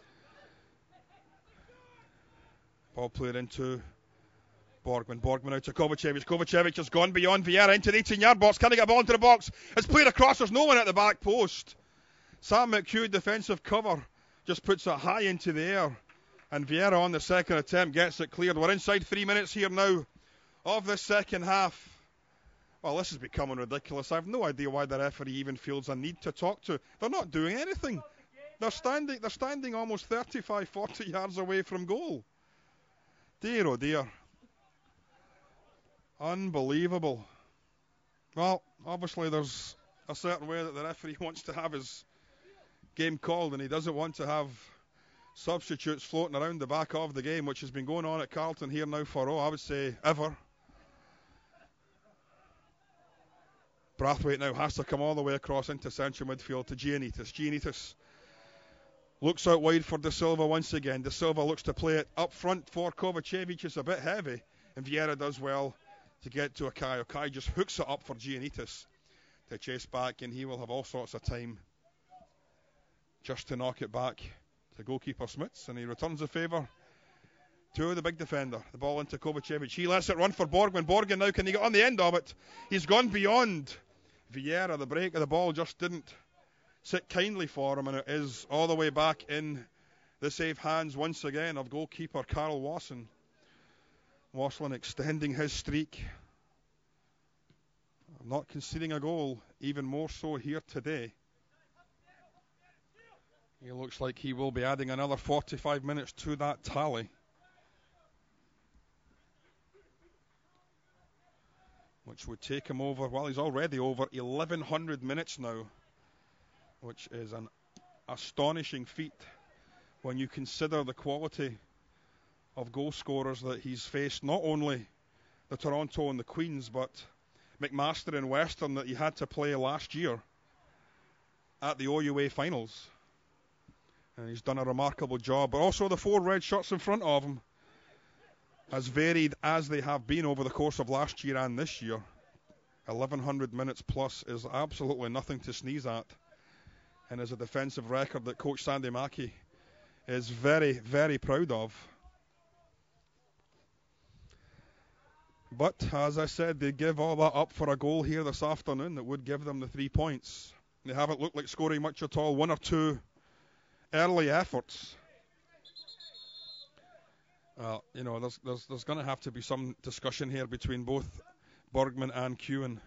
Ball played into Borgman. Borgman out to Kovacevic. Kovacevic has gone beyond Vieira into the eighteen-yard box. Can he get a ball into the box? It's played across. There's no one at the back post. Sam McHugh, defensive cover, just puts it high into the air. And Vieira on the second attempt gets it cleared. We're inside three minutes here now of the second half. Well, this is becoming ridiculous. I have no idea why the referee even feels a need to talk to. They're not doing anything. They're standing, they're standing almost thirty-five, forty yards away from goal. Dear, oh dear. Unbelievable. Well, obviously there's a certain way that the referee wants to have his game called, and he doesn't want to have substitutes floating around the back of the game, which has been going on at Carleton here now for, oh, I would say, ever. Brathwaite now has to come all the way across into central midfield to Giannitas. Giannitas looks out wide for De Silva once again. De Silva looks to play it up front for Kovacevic. It's a bit heavy, and Vieira does well to get to O'Kaya. O'Kaya just hooks it up for Giannitas to chase back, and he will have all sorts of time just to knock it back to goalkeeper Smits, and he returns the favour to the big defender. The ball into Kovacevic. He lets it run for Borgman. Borgman now, can he get on the end of it? He's gone beyond Vieira. The break of the ball just didn't sit kindly for him, and it is all the way back in the safe hands once again of goalkeeper Carl Wasson. Wasson extending his streak, not conceding a goal, even more so here today. He looks like he will be adding another forty-five minutes to that tally, which would take him over, well, he's already over eleven hundred minutes now, which is an astonishing feat when you consider the quality of goal scorers that he's faced. Not only the Toronto and the Queens, but McMaster and Western that he had to play last year at the O U A finals. And he's done a remarkable job. But also the four red shirts in front of him, as varied as they have been over the course of last year and this year. eleven hundred minutes plus is absolutely nothing to sneeze at, and is a defensive record that Coach Sandy Mackey is very, very proud of. But, as I said, they give all that up for a goal here this afternoon that would give them the three points. They haven't looked like scoring much at all. One or two early efforts. Uh, you know, there's there's there's going to have to be some discussion here between both Borgman and Kewen.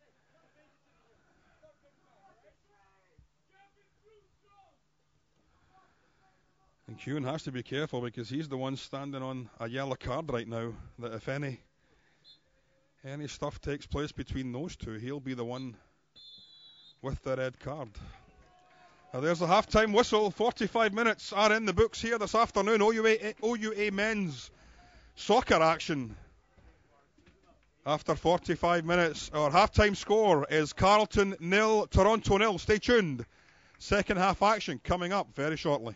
And Kewen has to be careful, because he's the one standing on a yellow card right now, that if any any stuff takes place between those two, he'll be the one with the red card. Now there's the half-time whistle. forty-five minutes are in the books here this afternoon. O U A, O U A men's soccer action. After forty-five minutes, our half-time score is Carleton nil, Toronto nil. Stay tuned. Second half action coming up very shortly.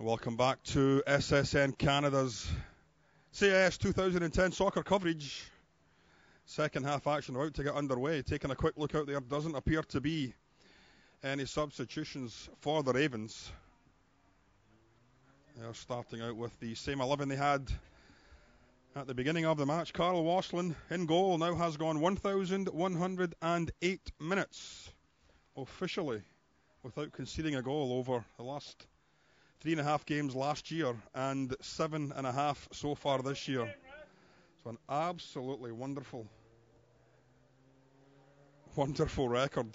Welcome back to S S N Canada's C I S two thousand ten soccer coverage. Second half action about to get underway. Taking a quick look out there, doesn't appear to be any substitutions for the Ravens. They're starting out with the same eleven they had at the beginning of the match. Carl Wasslin in goal, now has gone one thousand one hundred eight minutes officially without conceding a goal over the last three and a half games last year and seven and a half so far this year. So an absolutely wonderful, wonderful record.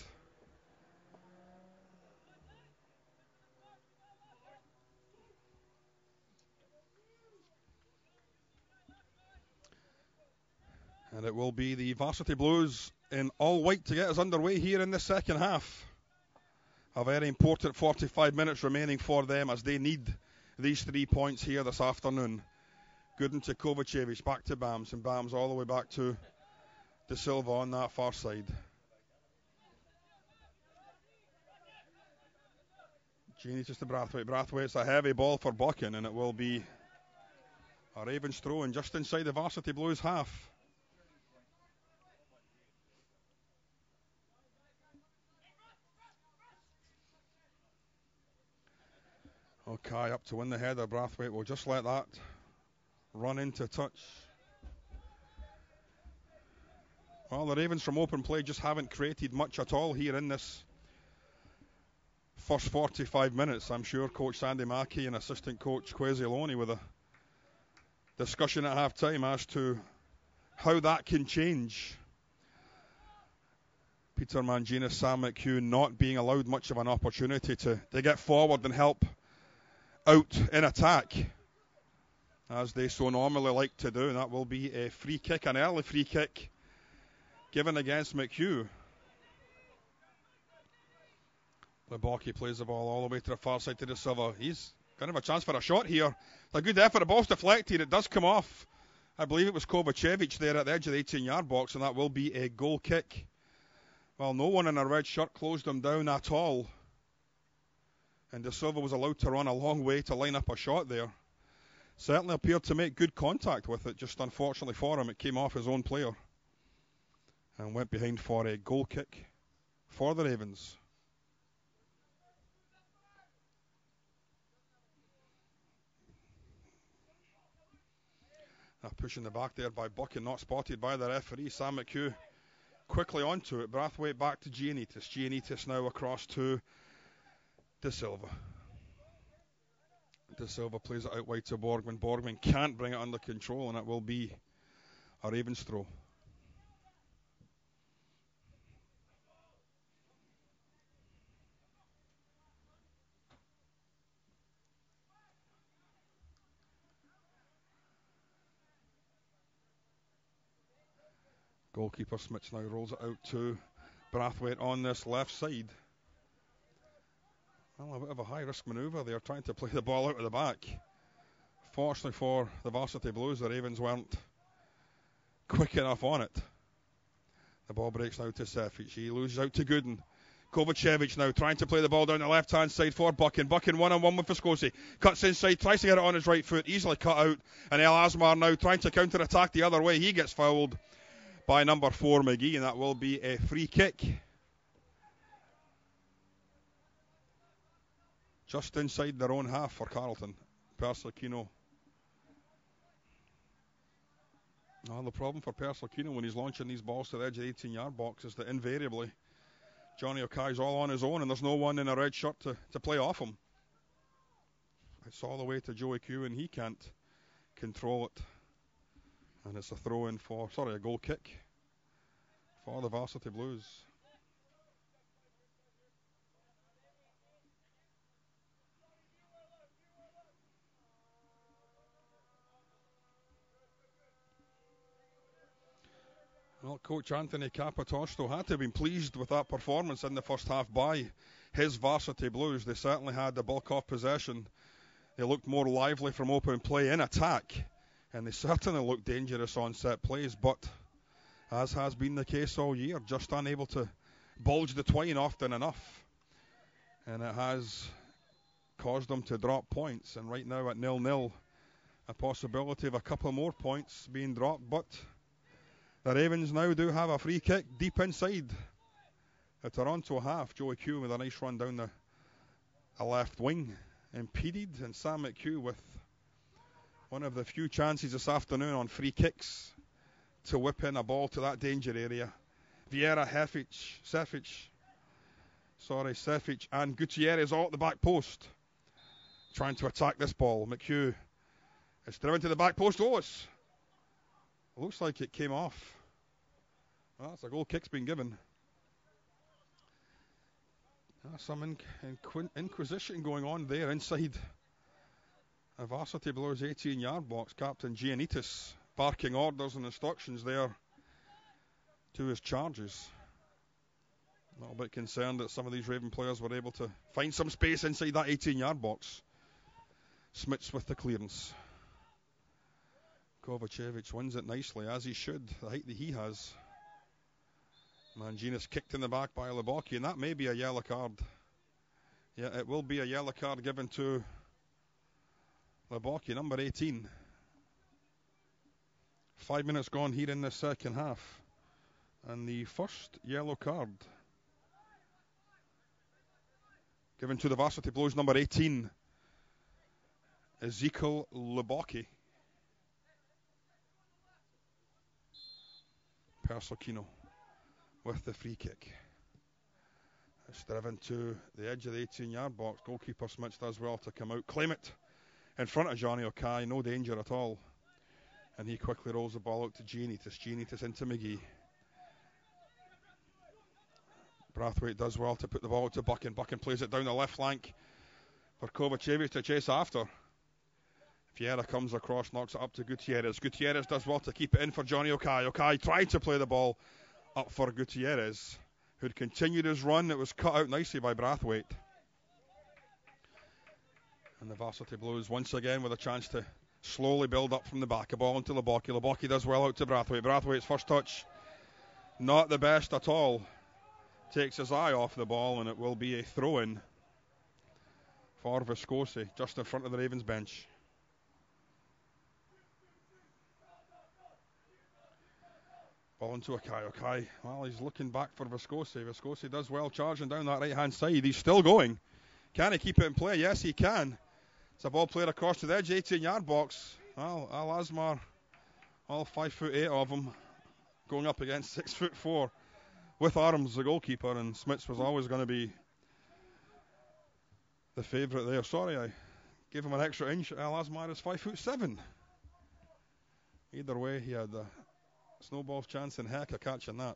And it will be the Varsity Blues in all white to get us underway here in the second half. A very important forty-five minutes remaining for them as they need these three points here this afternoon. Gooden to Kovacevic, back to Bams, and Bams all the way back to De Silva on that far side. Genie just to Brathwaite. Brathwaite's a heavy ball for Buchan, and it will be a Ravens throw in just inside the Varsity Blues half. Okay, up to win the header. Brathwaite will just let that run into touch. Well, the Ravens from open play just haven't created much at all here in this first forty-five minutes. I'm sure Coach Sandy Mackey and assistant coach Kwesi Loney with a discussion at half time as to how that can change. Peter Mangina, Sam McHugh not being allowed much of an opportunity to, to get forward and help out in attack, as they so normally like to do. And that will be a free kick, an early free kick given against McHugh. Lebocki plays the ball all the way to the far side to De Silva. He's going to have a chance for a shot here. It's a good effort. The ball's deflected. It does come off. I believe it was Kovacevic there at the edge of the eighteen-yard box, and that will be a goal kick. Well, no one in a red shirt closed him down at all. And De Silva was allowed to run a long way to line up a shot there. Certainly appeared to make good contact with it, just unfortunately for him, it came off his own player. And went behind for a goal kick for the Ravens. A push in the back there by Buchan, not spotted by the referee. Sam McHugh quickly onto it. Brathwaite back to Giannitis. Giannitis now across to De Silva. De Silva plays it out wide to Borgman. Borgman can't bring it under control, and it will be a Ravens throw. Goalkeeper Smits now rolls it out to Brathwaite on this left side. Well, a bit of a high-risk manoeuvre there, trying to play the ball out of the back. Fortunately for the Varsity Blues, the Ravens weren't quick enough on it. The ball breaks now to Sefic. He loses out to Gooden. Kovacevic now trying to play the ball down the left-hand side for Buchan. Buchan one-on-one with Viscosi. Cuts inside, tries to get it on his right foot. Easily cut out. And El Asmar now trying to counter-attack the other way. He gets fouled by number four, McGee, and that will be a free kick. Just inside their own half for Carleton. Persicino. Well, the problem for Persicino when he's launching these balls to the edge of the eighteen-yard box is that invariably Johnny Okai's all on his own and there's no one in a red shirt to, to play off him. It's all the way to Joey Q and he can't control it. And it's a throw-in for, sorry, a goal kick for the Varsity Blues. Well, Coach Anthony Capitosto had to have been pleased with that performance in the first half by his Varsity Blues. They certainly had the bulk of possession. They looked more lively from open play in attack, and they certainly looked dangerous on set plays, but as has been the case all year, just unable to bulge the twine often enough. And it has caused them to drop points. And right now at nil nil, a possibility of a couple more points being dropped. But the Ravens now do have a free kick deep inside the Toronto half. Joey Q with a nice run down the a left wing. Impeded, and Sam McHugh with one of the few chances this afternoon on free kicks to whip in a ball to that danger area. Vieira, Hefic, Sefic, sorry, Sefic and Gutierrez all at the back post trying to attack this ball. McHugh is driven to the back post. Oh, it's, it looks like it came off. Well, that's a goal kick's been given. Uh, some in, in, inquisition going on there inside a Varsity Blues eighteen-yard box. Captain Giannitis barking orders and instructions there to his charges. A little bit concerned that some of these Raven players were able to find some space inside that eighteen-yard box. Smits with the clearance. Kovacevic wins it nicely, as he should, the height that he has. Manginas kicked in the back by Lebocki, and that may be a yellow card. Yeah, it will be a yellow card given to Lebocki, number eighteen. Five minutes gone here in the second half. And the first yellow card given to the Varsity Blues, number eighteen, Ezekiel Lebocki. Persokino with the free kick. It's driven to the edge of the eighteen-yard box. Goalkeeper Smits does well to come out, claim it in front of Johnny Okai. No danger at all. And he quickly rolls the ball out to Giannitis. Giannitis into McGee. Brathwaite does well to put the ball out to Buchan. Buchan plays it down the left flank for Kovacevic to chase after. Vieira comes across, knocks it up to Gutierrez. Gutierrez does well to keep it in for Johnny Okai. Okai tried to play the ball up for Gutierrez, who'd continued his run. It was cut out nicely by Brathwaite. And the Varsity Blues once again with a chance to slowly build up from the back. A ball into Lebocki. Lebocki does well out to Brathwaite. Brathwaite's first touch, not the best at all. Takes his eye off the ball, and it will be a throw-in for Viscosi, just in front of the Ravens bench. Ball into Okai. Okai, well, he's looking back for Viscosi. Viscosi does well charging down that right-hand side. He's still going. Can he keep it in play? Yes, he can. It's a ball played across to the edge, eighteen-yard box. Well, Al Asmar, all five foot eight of them, going up against six foot four with Arms, the goalkeeper, and Smits was always going to be the favourite there. Sorry, I gave him an extra inch. Al Asmar is five foot seven. Either way, he had a snowball's chance in heck of catching that.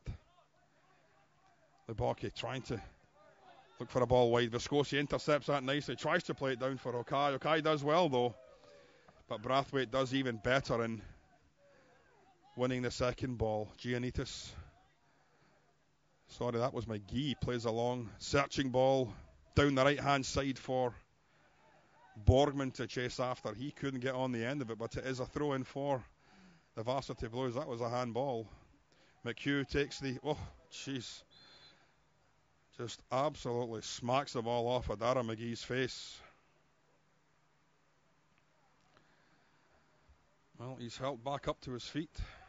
Lebocki trying to look for a ball wide. Viscosi intercepts that nicely. Tries to play it down for Okai. Okai does well though. But Brathwaite does even better in winning the second ball. Giannitis. Sorry, that was McGee. Plays a long searching ball down the right hand side for Borgman to chase after. He couldn't get on the end of it, but it is a throw in for the Varsity Blues. That was a handball. McHugh takes the, oh, jeez. Just absolutely smacks the ball off Adara McGee's face. Well, he's helped back up to his feet.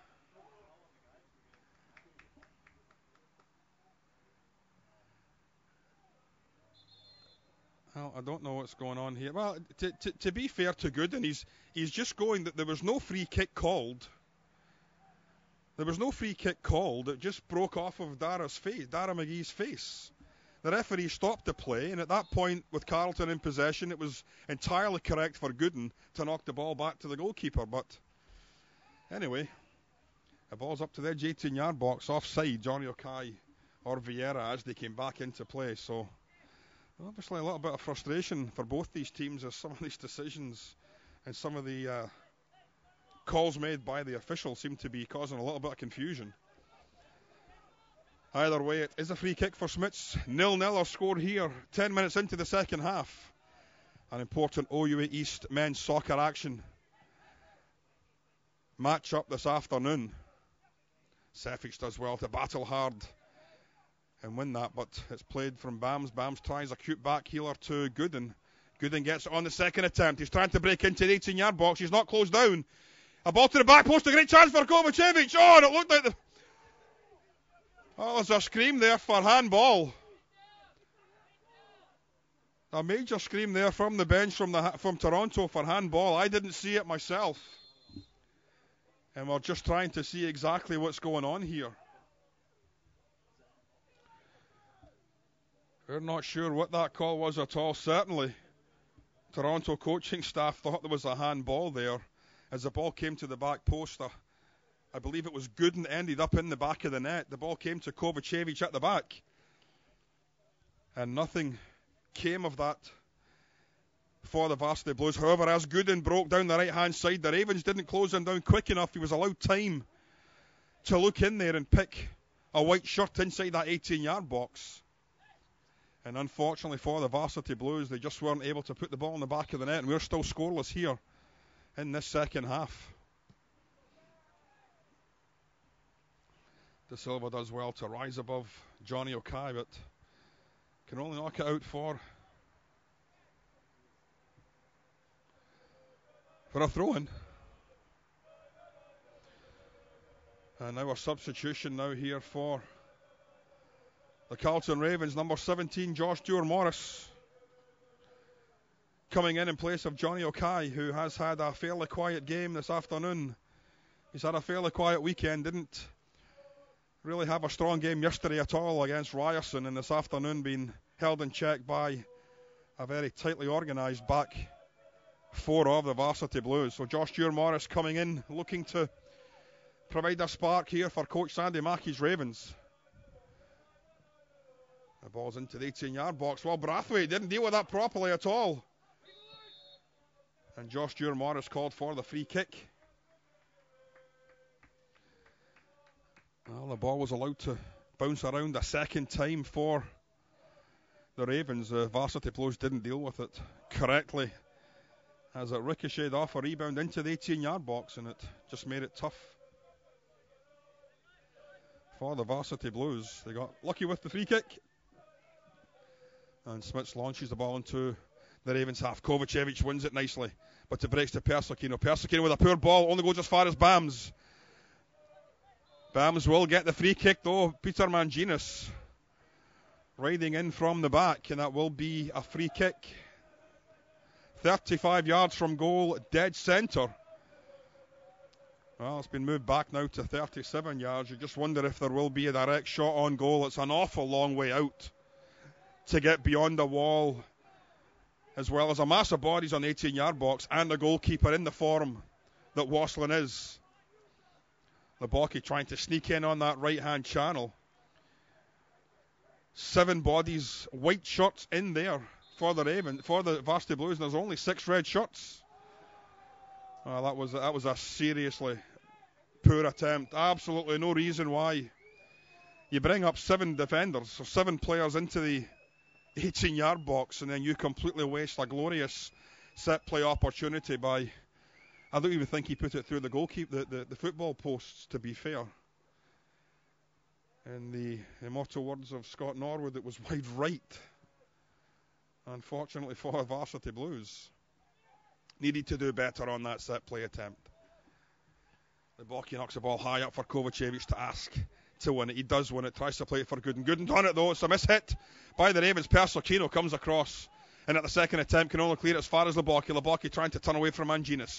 Well, I don't know what's going on here. Well, to, to, to be fair to Gooden, he's he's just going that there was no free kick called. There was no free kick called. It just broke off of Dara's face, Dara McGee's face. The referee stopped the play, and at that point, with Carleton in possession, it was entirely correct for Gooden to knock the ball back to the goalkeeper. But anyway, the ball's up to the edge eighteen-yard box, offside. Johnny Okai or Vieira as they came back into play. So obviously a little bit of frustration for both these teams as some of these decisions and some of the uh, calls made by the officials seem to be causing a little bit of confusion. Either way, it is a free kick for Smits. nil nil our score here, ten minutes into the second half. An important O U A East men's soccer action match up this afternoon. Sefic does well to battle hard and win that, but it's played from Bams. Bams tries a cute back healer to Gooden. Gooden gets it on the second attempt. He's trying to break into the eighteen-yard box. He's not closed down. A ball to the back post. A great chance for Kovacevic. Oh, and it looked like the... Oh, there's a scream there for handball. A major scream there from the bench from the from Toronto for handball. I didn't see it myself. And we're just trying to see exactly what's going on here. We're not sure what that call was at all. Certainly, Toronto coaching staff thought there was a handball there as the ball came to the back post. Uh, I believe it was Gooden ended up in the back of the net. The ball came to Kovacevic at the back. And nothing came of that for the Varsity Blues. However, as Gooden broke down the right-hand side, the Ravens didn't close him down quick enough. He was allowed time to look in there and pick a white shirt inside that eighteen-yard box. And unfortunately for the Varsity Blues, they just weren't able to put the ball in the back of the net, and we're still scoreless here in this second half. De Silva does well to rise above Johnny Okai, but can only knock it out for for a throw-in. And now a substitution now here for the Carleton Ravens. Number seventeen, Josh Dewar-Morris, coming in in place of Johnny Okai, who has had a fairly quiet game this afternoon. He's had a fairly quiet weekend, didn't really have a strong game yesterday at all against Ryerson, and this afternoon being held in check by a very tightly organised back four of the Varsity Blues. So Josh Dewar-Morris coming in, looking to provide a spark here for Coach Sandy Mackey's Ravens. The ball's into the eighteen-yard box. Well, Brathwaite didn't deal with that properly at all. And Josh Dewar-Morris called for the free kick. Well, the ball was allowed to bounce around a second time for the Ravens. The Varsity Blues didn't deal with it correctly as it ricocheted off a rebound into the eighteen-yard box, and it just made it tough for the Varsity Blues. They got lucky with the free kick. And Smits launches the ball into the Ravens half. Kovacevic wins it nicely, but it breaks to Persicino. Persicino with a poor ball, only goes as far as Bams. Bams will get the free kick though. Peter Manginis riding in from the back, and that will be a free kick. thirty-five yards from goal, dead centre. Well, it's been moved back now to thirty-seven yards. You just wonder if there will be a direct shot on goal. It's an awful long way out to get beyond the wall, as well as a mass of bodies on the eighteen-yard box and a goalkeeper in the form that Wasslin is. Lebocki trying to sneak in on that right-hand channel. Seven bodies, white shirts in there for the Raven, for the Varsity Blues, and there's only six red shirts. Well, that was that was a seriously poor attempt. Absolutely no reason why you bring up seven defenders or seven players into the eighteen-yard box and then you completely waste a glorious set play opportunity by, I don't even think he put it through the goalkeeper, the, the, the football posts, to be fair. In the immortal words of Scott Norwood, it was wide right. Unfortunately for Varsity Blues. Needed to do better on that set play attempt. Lebocki knocks the ball high up for Kovacevic to ask to win it. He does win it, tries to play it for Gooden. Gooden on it though, it's a mishit by the Ravens. Persicino comes across, and at the second attempt can only clear it as far as Lebocki. Lebocki trying to turn away from Manginis.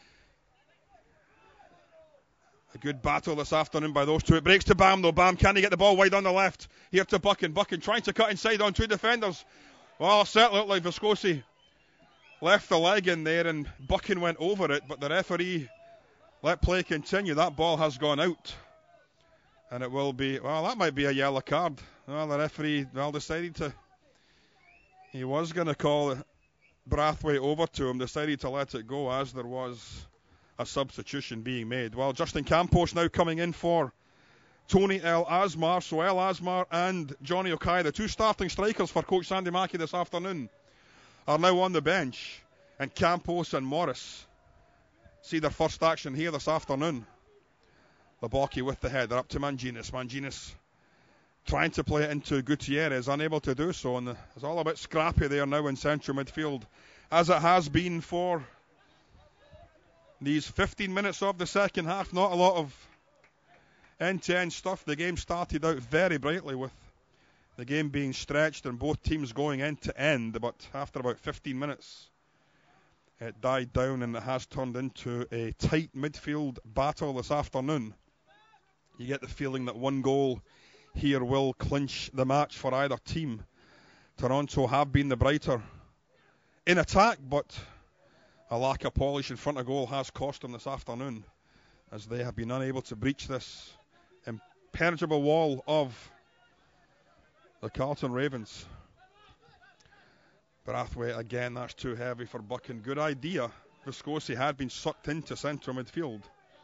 A good battle this afternoon by those two. It breaks to Bam though. Bam, can he get the ball wide on the left? Here to Buchan. Buchan trying to cut inside on two defenders. Well, it certainly looked like Viscosi left the leg in there and Buchan went over it, but the referee let play continue. That ball has gone out. And it will be, well, that might be a yellow card. Well, the referee, well, decided to, he was going to call Brathwaite over to him, decided to let it go as there was a substitution being made. Well, Justin Campos now coming in for Tony El Asmar. So El Asmar and Johnny Okai, the two starting strikers for Coach Sandy Mackey this afternoon, are now on the bench. And Campos and Morris see their first action here this afternoon. Lebocki with the header up to Manginis. Manginis trying to play it into Gutierrez, unable to do so, and it's all a bit scrappy there now in central midfield, as it has been for these fifteen minutes of the second half. Not a lot of end-to-end stuff. The game started out very brightly with the game being stretched and both teams going end to end, but after about fifteen minutes it died down and it has turned into a tight midfield battle this afternoon. You get the feeling that one goal here will clinch the match for either team. Toronto have been the brighter in attack, but a lack of polish in front of goal has cost them this afternoon, as they have been unable to breach this impenetrable wall of the Carleton Ravens. Brathwaite again, that's too heavy for Buchan. Good idea. Viscosi had been sucked into central midfield.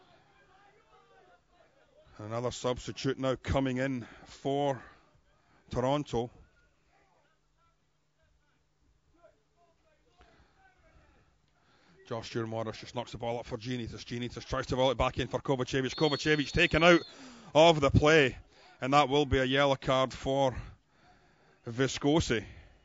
Another substitute now coming in for Toronto. Josh Morris just knocks the ball up for Giannitas. Giannitas tries to ball it back in for Kovacevic. Kovacevic taken out of the play, and that will be a yellow card for Viscosi.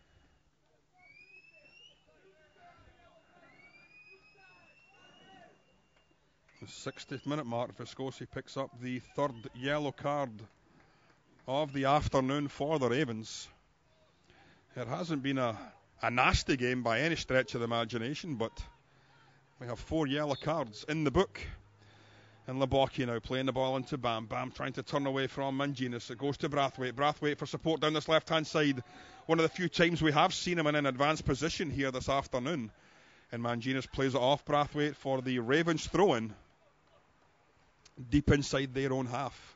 The sixtieth minute mark, Viscosi picks up the third yellow card of the afternoon for the Ravens. It hasn't been a, a nasty game by any stretch of the imagination, but we have four yellow cards in the book. And Lebocki now playing the ball into Bam. Bam trying to turn away from Manginis. It goes to Brathwaite. Brathwaite for support down this left-hand side. One of the few times we have seen him in an advanced position here this afternoon. And Manginis plays it off Brathwaite for the Ravens throw-in deep inside their own half.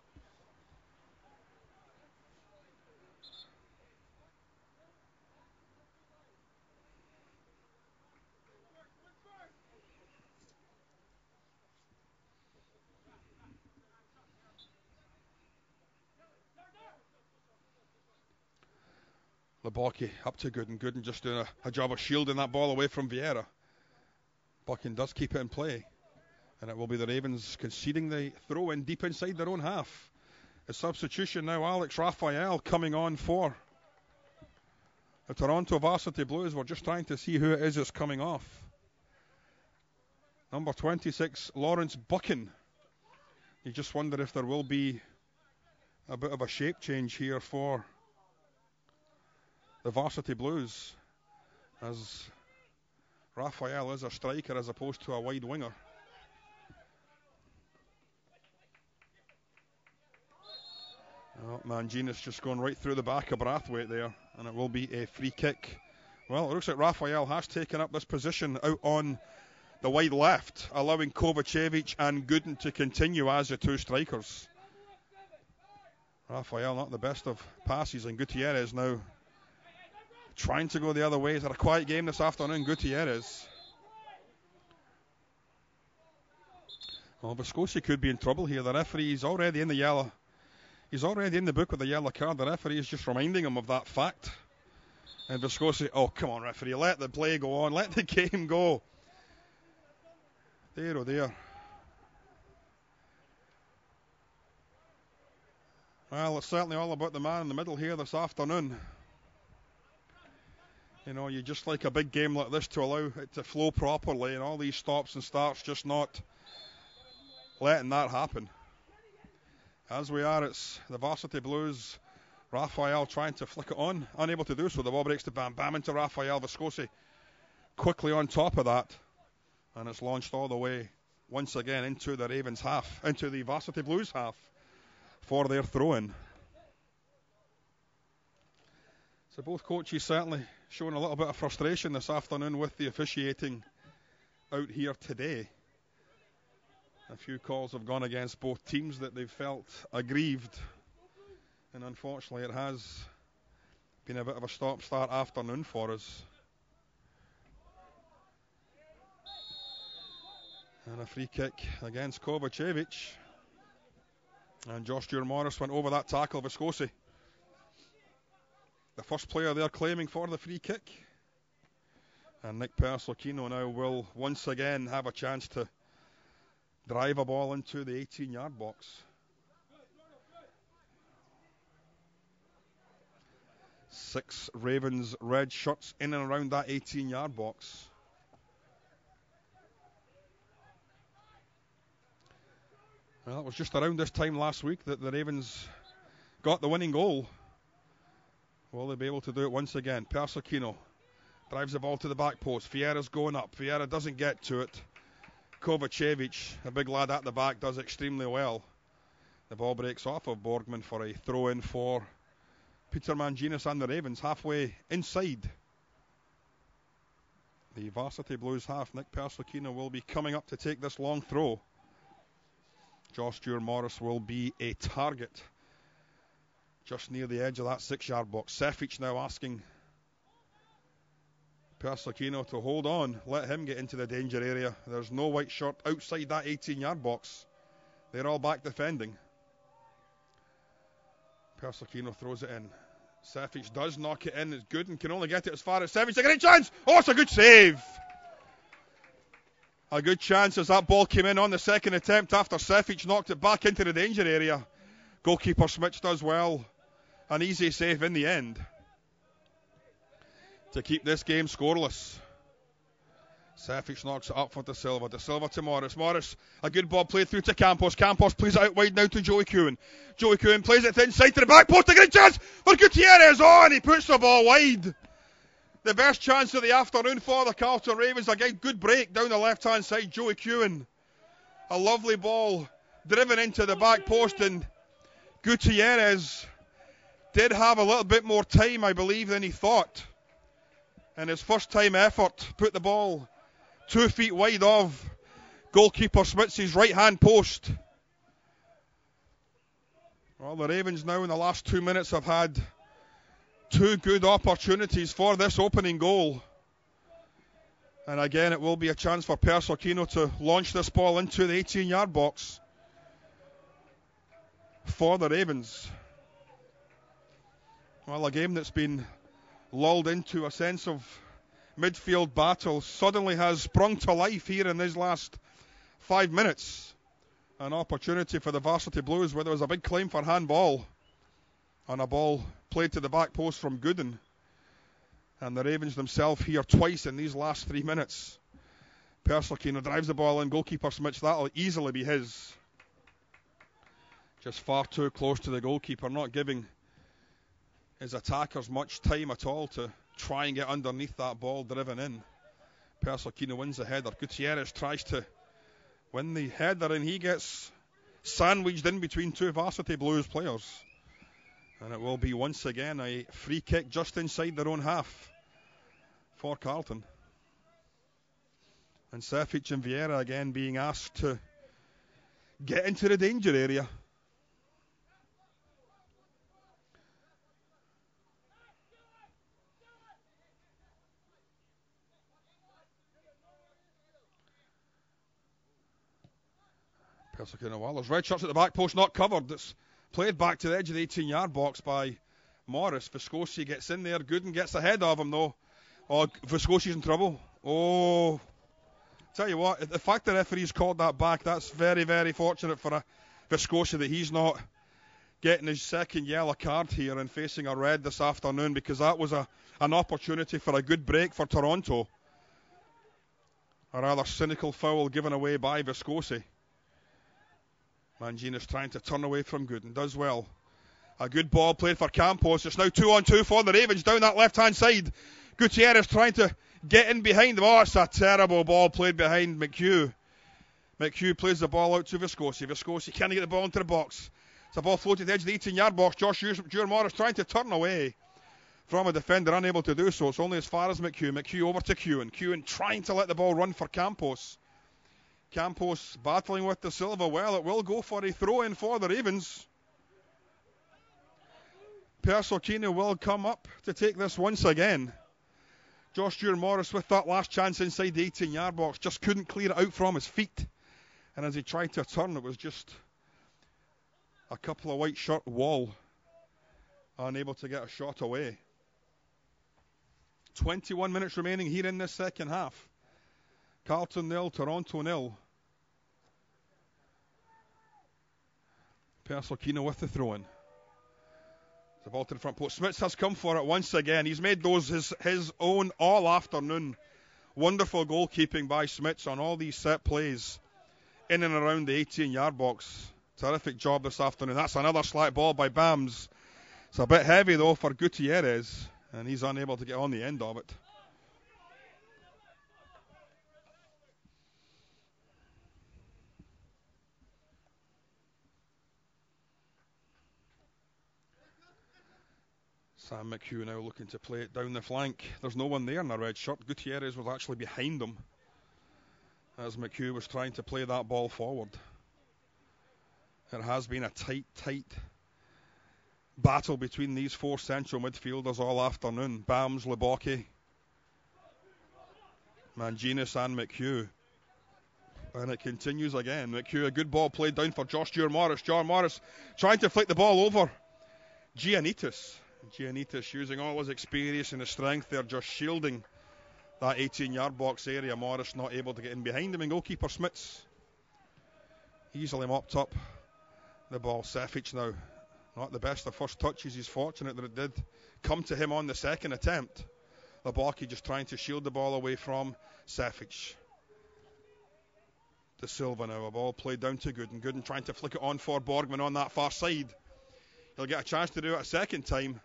Lebocki up to Gooden. Gooden just doing a, a job of shielding that ball away from Vieira. Buchan does keep it in play. And it will be the Ravens conceding the throw in deep inside their own half. A substitution now, Alex Raphael coming on for the Toronto Varsity Blues. We're just trying to see who it is that's coming off. Number twenty-six, Lawrence Buchan. You just wonder if there will be a bit of a shape change here for the Varsity Blues, as Raphael is a striker as opposed to a wide winger. Oh, Manginis just going right through the back of Brathwaite there, and it will be a free kick. Well, it looks like Raphael has taken up this position out on the wide left, allowing Kovacevic and Gooden to continue as the two strikers. Raphael not the best of passes, and Gutierrez now trying to go the other way. Is it a quiet game this afternoon, Gutierrez? Well, Viscosi could be in trouble here. The referee is already in the yellow. He's already in the book with the yellow card. The referee is just reminding him of that fact. And Viscosi, oh, come on, referee, let the play go on. Let the game go. There, oh, there. Well, it's certainly all about the man in the middle here this afternoon. You know, you just like a big game like this to allow it to flow properly, and all these stops and starts just not letting that happen. As we are, it's the Varsity Blues. Raphael trying to flick it on, unable to do so. The ball breaks to Bam. Bam into Raphael. Viscosi quickly on top of that, and it's launched all the way once again into the Ravens half, into the Varsity Blues half for their throw-in. So both coaches certainly showing a little bit of frustration this afternoon with the officiating out here today. A few calls have gone against both teams that they've felt aggrieved, and unfortunately it has been a bit of a stop-start afternoon for us. And a free kick against Kovacevic, and Josh Morris went over that tackle. Viscosi, the first player they're claiming for the free kick. And Nick Persolino now will once again have a chance to drive a ball into the eighteen-yard box. Six Ravens red shirts in and around that eighteen-yard box. Well, it was just around this time last week that the Ravens got the winning goal. Will they be able to do it once again? Persicino drives the ball to the back post. Vieira's going up. Vieira doesn't get to it. Kovacevic, a big lad at the back, does extremely well. The ball breaks off of Borgman for a throw-in for Peter Manginis and the Ravens, halfway inside the Varsity Blues half. Nick Persicino will be coming up to take this long throw. Josh Stewart-Morris will be a target just near the edge of that six-yard box. Sefic now asking Persicino to hold on, let him get into the danger area. There's no white shirt outside that eighteen-yard box. They're all back defending. Persicino throws it in. Sefic does knock it in. It's good and can only get it as far as Sefic. A great chance! Oh, it's a good save! A good chance as that ball came in on the second attempt after Sefic knocked it back into the danger area. Goalkeeper Smits does well. An easy save in the end to keep this game scoreless. Sefic knocks it up for De Silva. De Silva to Morris. Morris, a good ball played through to Campos. Campos plays it out wide now to Joey Kuhn. Joey Kuhn plays it inside to the back post. A great chance for Gutierrez. Oh, and he puts the ball wide. The best chance of the afternoon for the Carleton Ravens. A good break down the left-hand side. Joey Kuhn. A lovely ball driven into the back post, and Gutierrez did have a little bit more time, I believe, than he thought. And his first time effort put the ball two feet wide of goalkeeper Smits' right-hand post. Well, the Ravens now in the last two minutes have had two good opportunities for this opening goal. And again, it will be a chance for Persicino to launch this ball into the eighteen-yard box for the Ravens. Well, a game that's been lulled into a sense of midfield battle suddenly has sprung to life here in these last five minutes. An opportunity for the Varsity Blues where there was a big claim for handball on a ball played to the back post from Gooden. And the Ravens themselves here twice in these last three minutes. Persicino drives the ball in. Goalkeeper Smits, that'll easily be his. Just far too close to the goalkeeper, not giving his attackers much time at all to try and get underneath that ball driven in. Persicino wins the header. Gutierrez tries to win the header and he gets sandwiched in between two Varsity Blues players. And it will be once again a free kick just inside their own half for Carleton. And Sefic and Vieira again being asked to get into the danger area. Persicino, well, there's red shirts at the back post, not covered. It's played back to the edge of the eighteen-yard box by Morris. Viscosi gets in there. Gooden gets ahead of him, though. Oh, Viscosi's in trouble. Oh, tell you what, the fact the referee's called that back, that's very, very fortunate for a Viscosi that he's not getting his second yellow card here and facing a red this afternoon, because that was a an opportunity for a good break for Toronto. A rather cynical foul given away by Viscosi. Manginis trying to turn away from Gooden. Does well. A good ball played for Campos. It's now two on two for the Ravens down that left-hand side. Gutierrez trying to get in behind them. Oh, it's a terrible ball played behind McHugh. McHugh plays the ball out to Viscosi. Viscosi can't get the ball into the box. It's a ball floated to the edge of the eighteen-yard box. Josh Stewart-Morris trying to turn away from a defender, unable to do so. It's only as far as McHugh. McHugh over to Kuhn. Kuhn trying to let the ball run for Campos. Campos battling with De Silva. Well, it will go for a throw-in for the Ravens. Persicino will come up to take this once again. Josh Stewart-Morris with that last chance inside the eighteen-yard box just couldn't clear it out from his feet. And as he tried to turn, it was just a couple of white shirt wall, unable to get a shot away. twenty-one minutes remaining here in this second half. Carleton nil, Toronto nil. Persicino with the throw-in. The ball to the front post. Smits has come for it once again. He's made those his, his own all afternoon. Wonderful goalkeeping by Smits on all these set plays in and around the eighteen-yard box. Terrific job this afternoon. That's another slack ball by Bams. It's a bit heavy, though, for Gutierrez, and he's unable to get on the end of it. Sam McHugh now looking to play it down the flank. There's no one there in a red shirt. Gutierrez was actually behind him as McHugh was trying to play that ball forward. It has been a tight, tight battle between these four central midfielders all afternoon. Bams, Lebocky, Manginis and McHugh. And it continues again. McHugh, a good ball played down for Josh Morris. John Morris trying to flick the ball over. Giannitis. Giannitis using all his experience and his strength there, just shielding that eighteen-yard box area. Morris not able to get in behind him, and goalkeeper Smits easily mopped up the ball. Sefic now, not the best of first touches. He's fortunate that it did come to him on the second attempt. Lebocky just trying to shield the ball away from Sefic. De Silva now, a ball played down to Gooden. Gooden trying to flick it on for Borgman on that far side. He'll get a chance to do it a second time.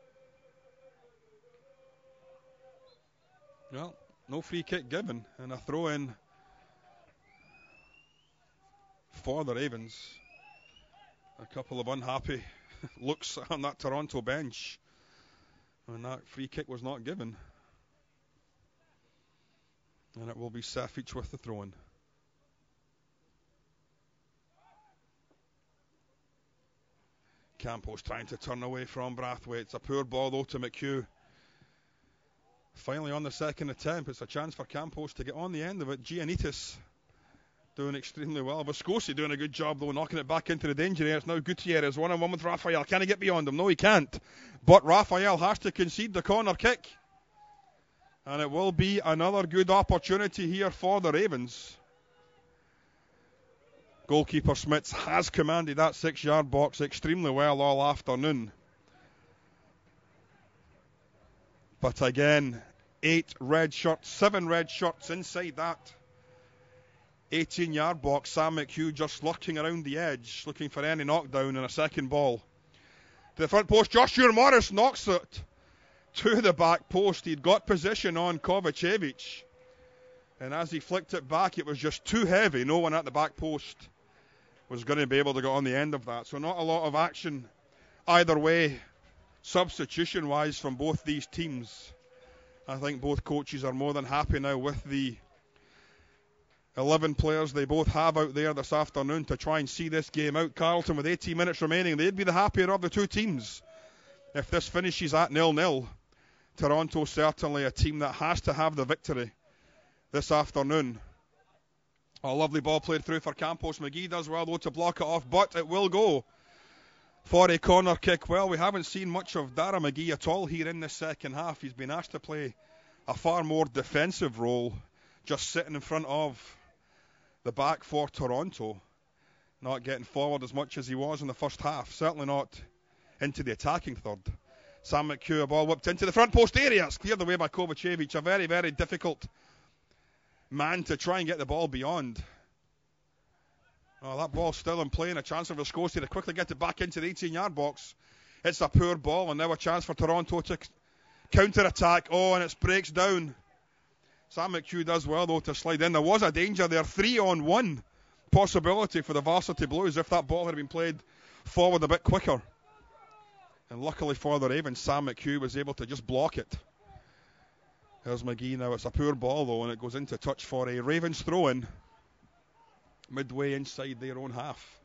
Well, no free kick given, and a throw in for the Ravens. A couple of unhappy looks on that Toronto bench, and that free kick was not given. And it will be Sefic with the throw in. Campos trying to turn away from Brathwaite. It's a poor ball though to McHugh. Finally on the second attempt, it's a chance for Campos to get on the end of it. Giannitis doing extremely well. Viscosi doing a good job though, knocking it back into the danger area. It's now Gutierrez one on one with Raphael. Can he get beyond him? No, he can't. But Raphael has to concede the corner kick. And it will be another good opportunity here for the Ravens. Goalkeeper Smits has commanded that six-yard box extremely well all afternoon. But again, eight red shirts, seven red shirts inside that eighteen-yard box. Sam McHugh just lurking around the edge, looking for any knockdown and a second ball. To the front post, Joshua Morris knocks it to the back post. He'd got position on Kovacevic. And as he flicked it back, it was just too heavy. No one at the back post was going to be able to get on the end of that. So not a lot of action either way, substitution-wise, from both these teams. I think both coaches are more than happy now with the eleven players they both have out there this afternoon to try and see this game out. Carleton with eighteen minutes remaining, they'd be the happier of the two teams if this finishes at nil nil. Toronto certainly a team that has to have the victory this afternoon. A lovely ball played through for Campos. McGee does well though to block it off, but it will go for a corner kick. Well, we haven't seen much of Dara McGee at all here in this second half. He's been asked to play a far more defensive role, just sitting in front of the back for Toronto, not getting forward as much as he was in the first half. Certainly not into the attacking third. Sam McHugh, a ball whipped into the front post area. It's cleared away by Kovacevic. A very, very difficult man to try and get the ball beyond. Oh, that ball's still in play, and a chance for Viscosi to quickly get it back into the eighteen-yard box. It's a poor ball, and now a chance for Toronto to c- counter-attack. Oh, and it breaks down. Sam McHugh does well, though, to slide in. There was a danger there, three-on-one possibility for the Varsity Blues if that ball had been played forward a bit quicker. And luckily for the Ravens, Sam McHugh was able to just block it. There's McGee now. It's a poor ball, though, and it goes into touch for a Ravens throw-in midway inside their own half.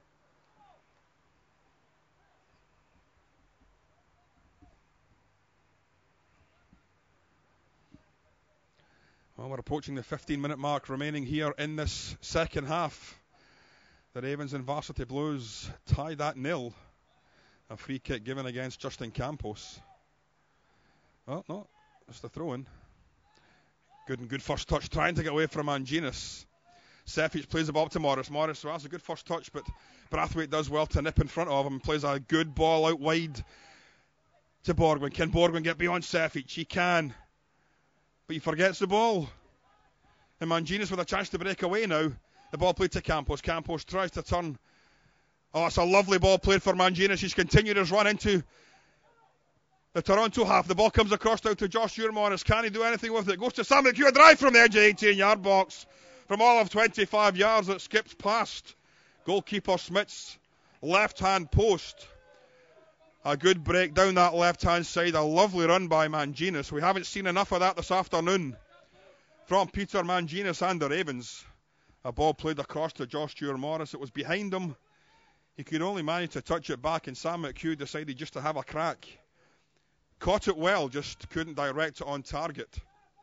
Well, we're approaching the fifteen-minute mark remaining here in this second half. The Ravens and Varsity Blues tied at nil. A free kick given against Justin Campos. Oh, no, it's the throw-in. Good and good first touch, trying to get away from Manginis. Sefic plays the ball up to Morris. Morris well, has a good first touch, but Brathwaite does well to nip in front of him. Plays a good ball out wide to Borgwin. Can Borgwin get beyond Sefic? He can. But he forgets the ball. And Manginas with a chance to break away now. The ball played to Campos. Campos tries to turn. Oh, it's a lovely ball played for Manginas. He's continued his run into the Toronto half. The ball comes across now to Josh Morris. Can he do anything with it? Goes to Sam McHugh. A drive from the edge of the eighteen-yard box. From all of twenty-five yards, it skips past goalkeeper Smith's left-hand post. A good break down that left-hand side. A lovely run by Manginas. We haven't seen enough of that this afternoon from Peter Manginas and the Ravens. A ball played across to Josh Morris. It was behind him. He could only manage to touch it back, and Sam McHugh decided just to have a crack. Caught it well, just couldn't direct it on target.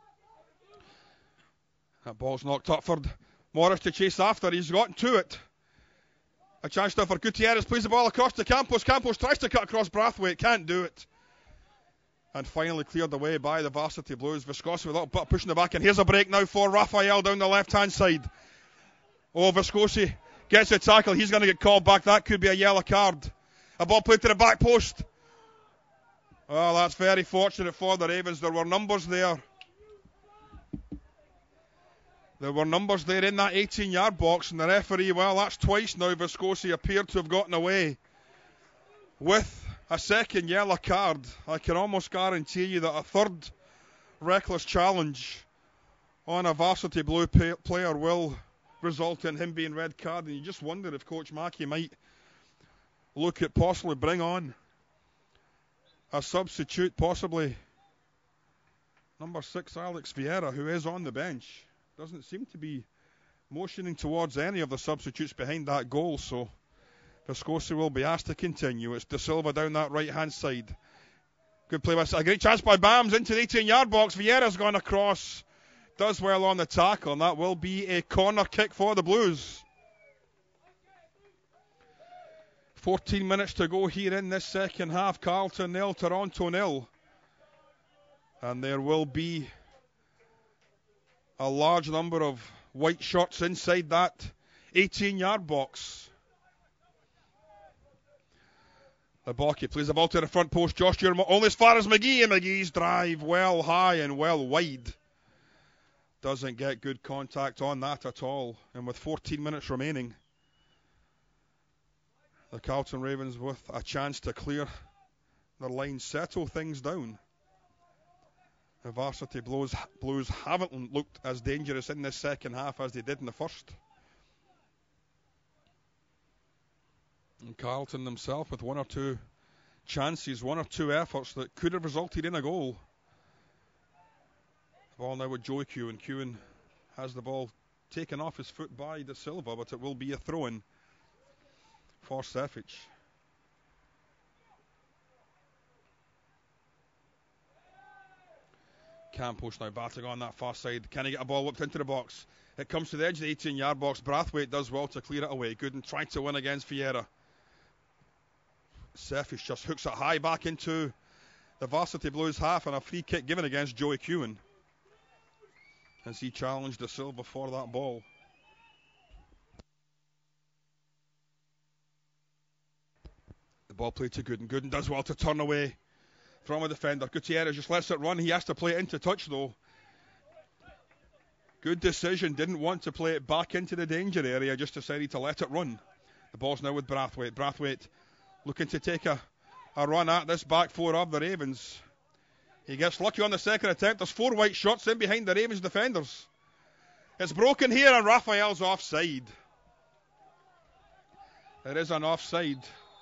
That ball's knocked up for Morris to chase after. He's gotten to it. A chance now for Gutierrez. Plays the ball across to Campos. Campos tries to cut across Brathwaite. Can't do it. And finally cleared away by the Varsity Blues. Viscosi with a little bit pushing the back. And here's a break now for Raphael down the left-hand side. Oh, Viscosi gets a tackle. He's going to get called back. That could be a yellow card. A ball played to the back post. Well, that's very fortunate for the Ravens. There were numbers there. There were numbers there in that eighteen-yard box, and the referee, well, that's twice now Viscosi appeared to have gotten away with a second yellow card. I can almost guarantee you that a third reckless challenge on a Varsity Blue pay- player will result in him being red carded. And you just wonder if Coach Mackey might look at possibly bring on a substitute, possibly number six, Alex Vieira, who is on the bench. Doesn't seem to be motioning towards any of the substitutes behind that goal, so Viscosi will be asked to continue. It's De Silva down that right-hand side. Good play by a great chance by Bams into the eighteen-yard box. Vieira's gone across. Does well on the tackle, and that will be a corner kick for the Blues. fourteen minutes to go here in this second half. Carleton nil, Toronto nil. And there will be a large number of white shirts inside that eighteen-yard box. The Bocky plays the ball to the front post. Josh Jeremy only as far as McGee, and McGee's drive well high and well wide. Doesn't get good contact on that at all. And with fourteen minutes remaining, the Carleton Ravens with a chance to clear their line, settle things down. The Varsity Blues, Blues haven't looked as dangerous in this second half as they did in the first. And Carleton themselves with one or two chances, one or two efforts that could have resulted in a goal. The ball now with Joey Kewen. Kewen has the ball taken off his foot by De Silva, but it will be a throw-in for Sefic. Campos now batting on that far side. Can he get a ball whipped into the box? It comes to the edge of the eighteen-yard box. Brathwaite does well to clear it away. Gooden trying to win against Vieira. Sefic just hooks it high back into the Varsity Blues half, and a free kick given against Joey Kewen as he challenged De Silva for that ball. The ball played to Gooden. Gooden does well to turn away from a defender. Gutierrez just lets it run. He has to play it into touch though. Good decision. Didn't want to play it back into the danger area. Just decided to let it run. The ball's now with Brathwaite. Brathwaite looking to take a, a run at this back four of the Ravens. He gets lucky on the second attempt. There's four white shirts in behind the Ravens defenders. It's broken here and Raphael's offside. There is an offside.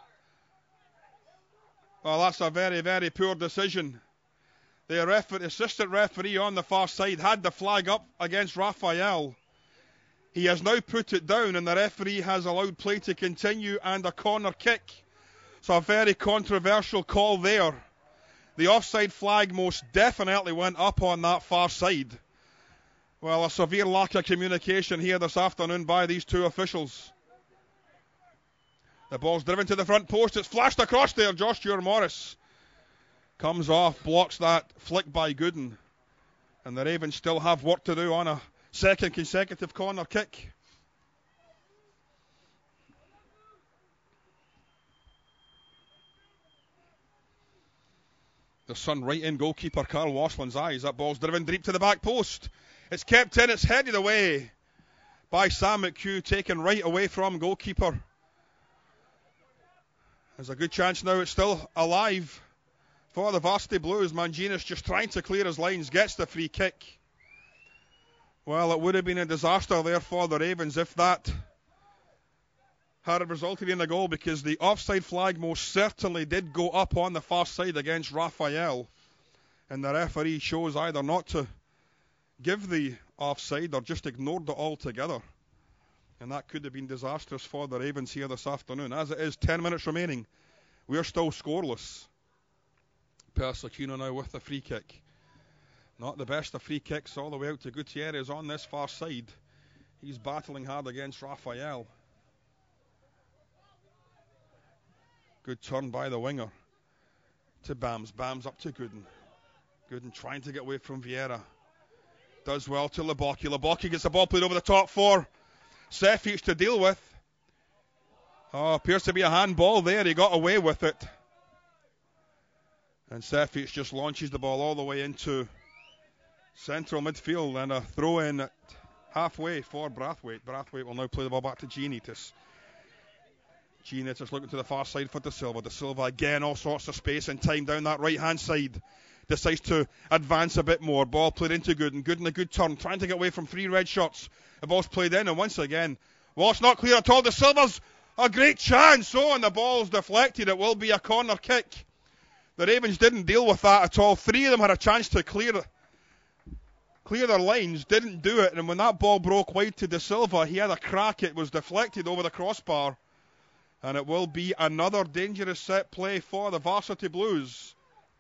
Well, that's a very, very poor decision. The referee, assistant referee on the far side had the flag up against Raphael. He has now put it down, and the referee has allowed play to continue and a corner kick. So a very controversial call there. The offside flag most definitely went up on that far side. Well, a severe lack of communication here this afternoon by these two officials. The ball's driven to the front post. It's flashed across there. Josh Morris comes off, blocks that flick by Gooden. And the Ravens still have work to do on a second consecutive corner kick. The sun right in goalkeeper Carl Washlin's eyes. That ball's driven deep to the back post. It's kept in, it's headed away by Sam McHugh, taken right away from goalkeeper. There's a good chance now it's still alive for the Varsity Blues. Manginis just trying to clear his lines, gets the free kick. Well, it would have been a disaster there for the Ravens if that had resulted in a goal, because the offside flag most certainly did go up on the far side against Raphael, and the referee chose either not to give the offside or just ignored it altogether, and that could have been disastrous for the Ravens here this afternoon. As it is, ten minutes remaining, we are still scoreless. Persacino now with the free kick. Not the best of free kicks, all the way out to Gutierrez on this far side. He's battling hard against Raphael. Good turn by the winger to Bams. Bams up to Gooden. Gooden trying to get away from Vieira. Does well to Lebocki. Lebocki gets the ball played over the top for Sefic to deal with. Oh, appears to be a handball there. He got away with it. And Sefic just launches the ball all the way into central midfield, and a throw in at halfway for Brathwaite. Brathwaite will now play the ball back to Giannitis. Giannitis looking to the far side for De Silva. De Silva again, all sorts of space and time down that right hand side. Decides to advance a bit more. Ball played into Gooden. Gooden a good turn, trying to get away from three red shirts. The ball's played in, and once again, well, it's not clear at all. De Silva's a great chance. Oh, and the ball's deflected. It will be a corner kick. The Ravens didn't deal with that at all. Three of them had a chance to clear clear their lines, didn't do it, and when that ball broke wide to De Silva, he had a crack. It was deflected over the crossbar, and it will be another dangerous set play for the Varsity Blues.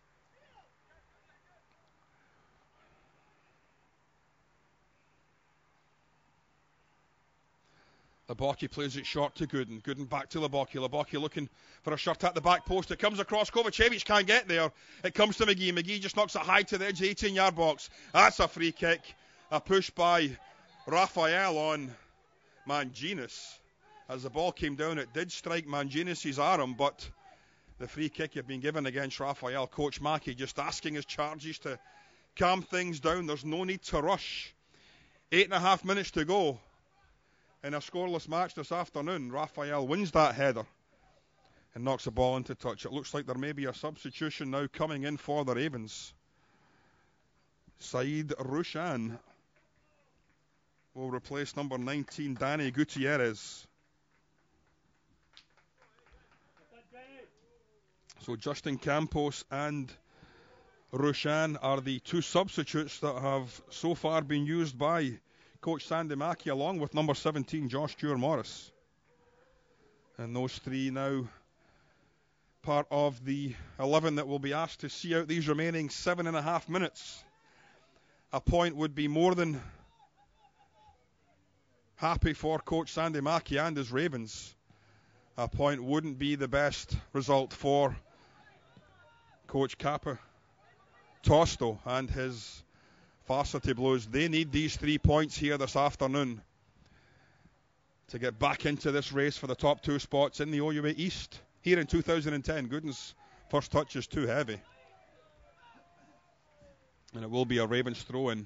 Lebocki plays it short to Gooden. Gooden back to Lebocki. Lebocki looking for a shot at the back post. It comes across. Kovacevic can't get there. It comes to McGee. McGee just knocks it high to the edge of the eighteen-yard box. That's a free kick. A push by Raphael on Manginis. As the ball came down, it did strike Manginis' arm, but the free kick had been given against Raphael. Coach Mackey just asking his charges to calm things down. There's no need to rush. Eight and a half minutes to go. In a scoreless match this afternoon, Raphael wins that header and knocks the ball into touch. It looks like there may be a substitution now coming in for the Ravens. Saeed Rushan will replace number nineteen, Danny Gutierrez. So Justin Campos and Rushan are the two substitutes that have so far been used by Coach Sandy Mackey, along with number seventeen, Josh Stewart-Morris. And those three now part of the eleven that will be asked to see out these remaining seven and a half minutes. A point would be more than happy for Coach Sandy Mackey and his Ravens. A point wouldn't be the best result for Coach Kappa Tosto and his Varsity Blues. They need these three points here this afternoon to get back into this race for the top two spots in the O U A East here in two thousand ten. Gooden's first touch is too heavy, and it will be a Ravens throw-in.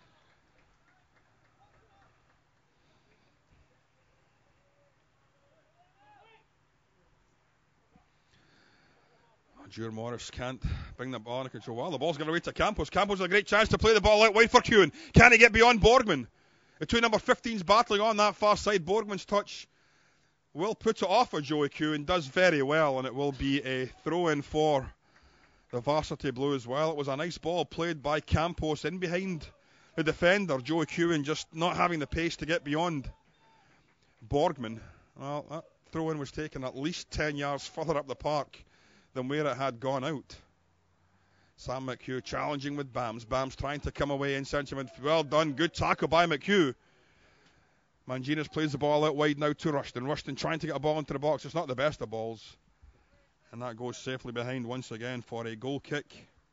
Stewart Morris can't bring the ball under control. Well, the ball's going away to Campos. Campos has a great chance to play the ball out wide for Kewen. Can he get beyond Borgman? The two number fifteens battling on that far side. Borgman's touch will put it off of Joey Kewen. Does very well, and it will be a throw-in for the Varsity Blues. Well, it was a nice ball played by Campos in behind the defender. Joey Kewen just not having the pace to get beyond Borgman. Well, that throw-in was taken at least ten yards further up the park than where it had gone out. Sam McHugh challenging with Bams. Bams trying to come away in centre midfield. Well done. Good tackle by McHugh. Manginis plays the ball out wide now to Rushton. Rushton trying to get a ball into the box. It's not the best of balls. And that goes safely behind once again for a goal kick.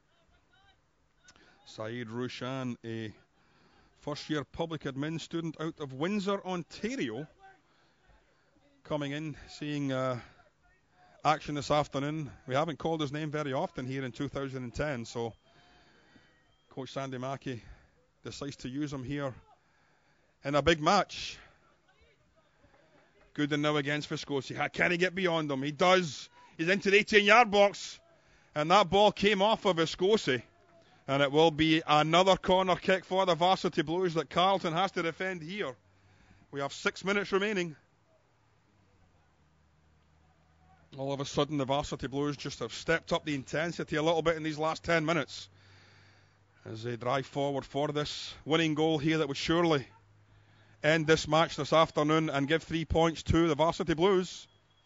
Saeed Rushan, a first-year public admin student out of Windsor, Ontario, coming in, seeing Uh, action this afternoon. We haven't called his name very often here in two thousand ten, so Coach Sandy Mackey decides to use him here in a big match. Gooden now against Viscosi. Can he get beyond him? He does. He's into the eighteen-yard box, and that ball came off of Viscosi. And it will be another corner kick for the Varsity Blues that Carleton has to defend here. We have six minutes remaining. All of a sudden, the Varsity Blues just have stepped up the intensity a little bit in these last ten minutes as they drive forward for this winning goal here that would surely end this match this afternoon and give three points to the Varsity Blues.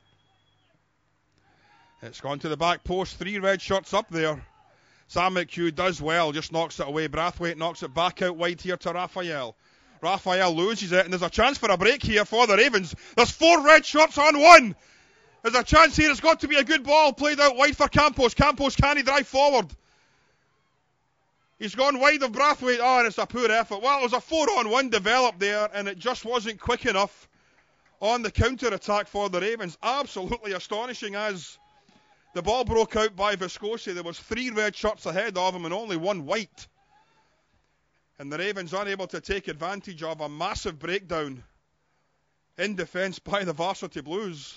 It's gone to the back post. Three red shirts up there. Sam McHugh does well, just knocks it away. Brathwaite knocks it back out wide here to Raphael. Raphael loses it, and there's a chance for a break here for the Ravens. There's four red shirts on one. There's a chance here. It's got to be a good ball played out wide for Campos. Campos, can he drive forward? He's gone wide of Brathwaite. Oh, and it's a poor effort. Well, it was a four-on-one developed there, and it just wasn't quick enough on the counter-attack for the Ravens. Absolutely astonishing as the ball broke out by Viscosi. There was three red shirts ahead of him and only one white. And the Ravens unable to take advantage of a massive breakdown in defence by the Varsity Blues,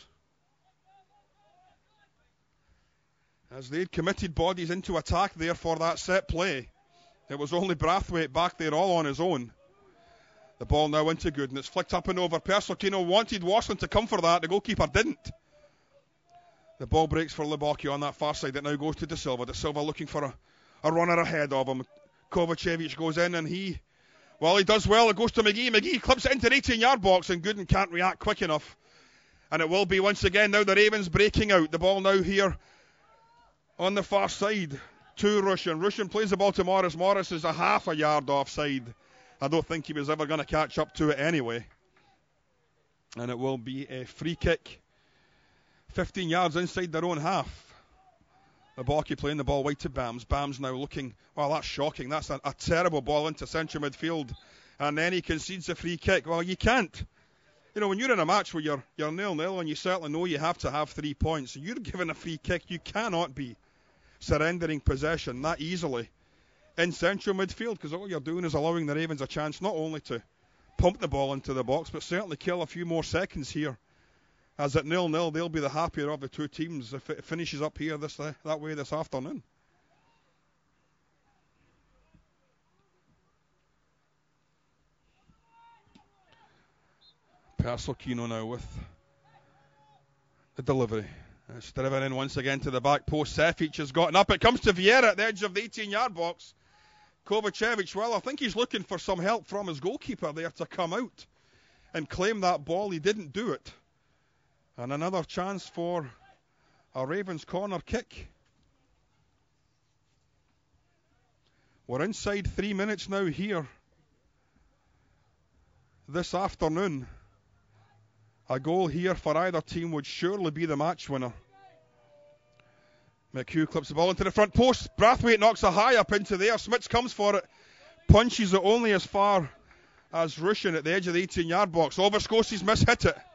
as they'd committed bodies into attack there for that set play. It was only Brathwaite back there all on his own. The ball now into Gooden. It's flicked up and over. Persortino wanted Wasson to come for that. The goalkeeper didn't. The ball breaks for Lebocki on that far side. It now goes to De Silva. De Silva looking for a, a runner ahead of him. Kovacevic goes in and he, well, he does well. It goes to McGee. McGee clips it into the eighteen-yard box and Gooden can't react quick enough. And it will be once again now the Ravens breaking out. The ball now here on the far side to Rushin. Rushin plays the ball to Morris. Morris is a half a yard offside. I don't think he was ever going to catch up to it anyway. And it will be a free kick fifteen yards inside their own half. Lebocki playing the ball wide to Bams. Bams now looking, well, that's shocking. That's a, a terrible ball into central midfield. And then he concedes a free kick. Well, you can't. You know, when you're in a match where you're you're nil-nil and you certainly know you have to have three points, and you're given a free kick, you cannot be surrendering possession that easily in central midfield, because all you're doing is allowing the Ravens a chance not only to pump the ball into the box, but certainly kill a few more seconds here. As at nil-nil, they'll be the happier of the two teams if it finishes up here this uh, that way this afternoon. Persortino now with the delivery. It's driven in once again to the back post. Sefic has gotten up. It comes to Vieira at the edge of the eighteen-yard box. Kovacevic, well, I think he's looking for some help from his goalkeeper there to come out and claim that ball. He didn't do it. And another chance for a Ravens corner kick. We're inside three minutes now here this afternoon. A goal here for either team would surely be the match winner. McHugh clips the ball into the front post. Brathwaite knocks it high up into there. Smits comes for it. Punches it only as far as Rushin at the edge of the eighteen-yard box. Overskosi's mishit it.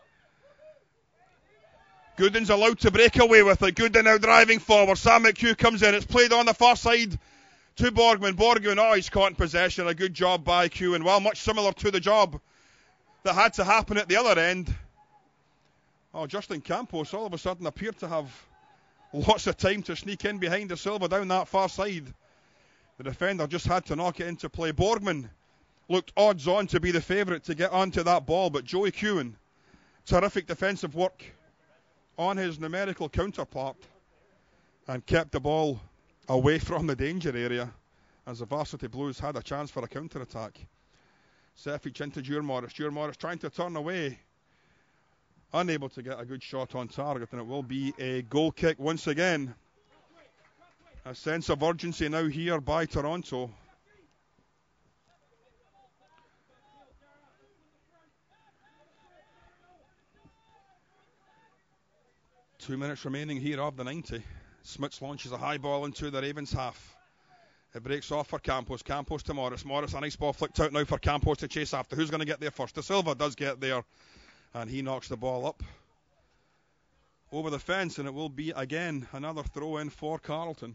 Gooden's allowed to break away with it. Gooden now driving forward. Sam McHugh comes in. It's played on the far side to Borgman. Borgman, oh, he's caught in possession. A good job by Q. And well, much similar to the job that had to happen at the other end. Oh, Justin Campos all of a sudden appeared to have lots of time to sneak in behind De Silva down that far side. The defender just had to knock it into play. Borgman looked odds on to be the favourite to get onto that ball, but Joey Kewen, terrific defensive work on his numerical counterpart and kept the ball away from the danger area as the Varsity Blues had a chance for a counter-attack. Sefic into Jure Morris. Jure Morris trying to turn away. Unable to get a good shot on target, and it will be a goal kick once again. A sense of urgency now here by Toronto. Two minutes remaining here of the ninety. Smits launches a high ball into the Ravens half. It breaks off for Campos. Campos to Morris. Morris, a nice ball flicked out now for Campos to chase after. Who's going to get there first? De Silva does get there, and he knocks the ball up over the fence, and it will be again another throw in for Carleton.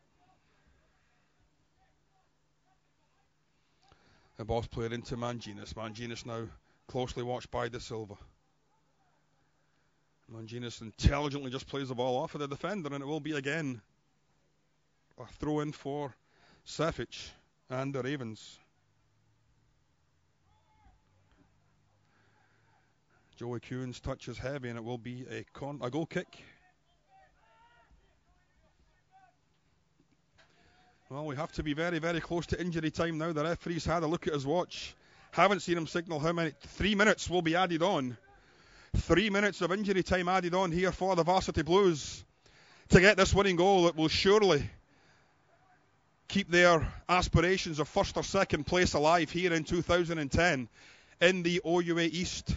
The ball's played into Manginis. Manginis now closely watched by De Silva. Manginis intelligently just plays the ball off of the defender, and it will be again a throw in for Sefic and the Ravens. Joey Kuhn's touch is heavy, and it will be a, con- a goal kick. Well, we have to be very, very close to injury time now. The referee's had a look at his watch. Haven't seen him signal how many. Three minutes will be added on. Three minutes of injury time added on here for the Varsity Blues to get this winning goal that will surely keep their aspirations of first or second place alive here in two thousand ten in the O U A East.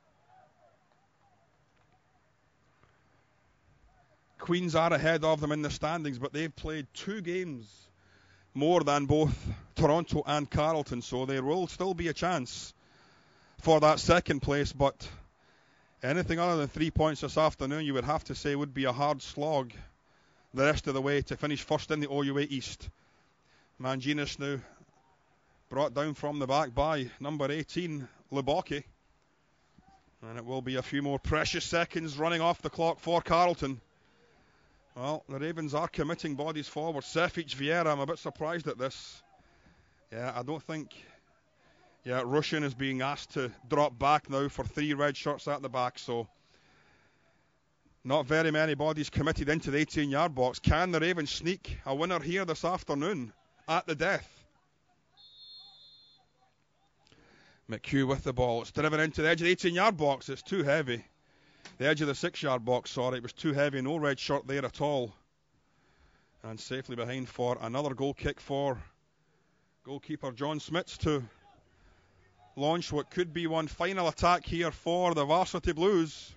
Queens are ahead of them in the standings, but they've played two games more than both Toronto and Carleton, so there will still be a chance for that second place, but anything other than three points this afternoon, you would have to say, would be a hard slog the rest of the way to finish first in the O U A East. Manginis now brought down from the back by number eighteen, Luboki. And it will be a few more precious seconds running off the clock for Carleton. Well, the Ravens are committing bodies forward. Sefic, Vieira, I'm a bit surprised at this. Yeah, I don't think... Yeah, Russian is being asked to drop back now for three red shirts at the back, so not very many bodies committed into the eighteen-yard box. Can the Ravens sneak a winner here this afternoon at the death? McHugh with the ball. It's driven into the edge of the eighteen-yard box. It's too heavy. The edge of the six-yard box, sorry. It was too heavy. No red shirt there at all. And safely behind for another goal kick for goalkeeper John Smits to launch what could be one final attack here for the Varsity Blues.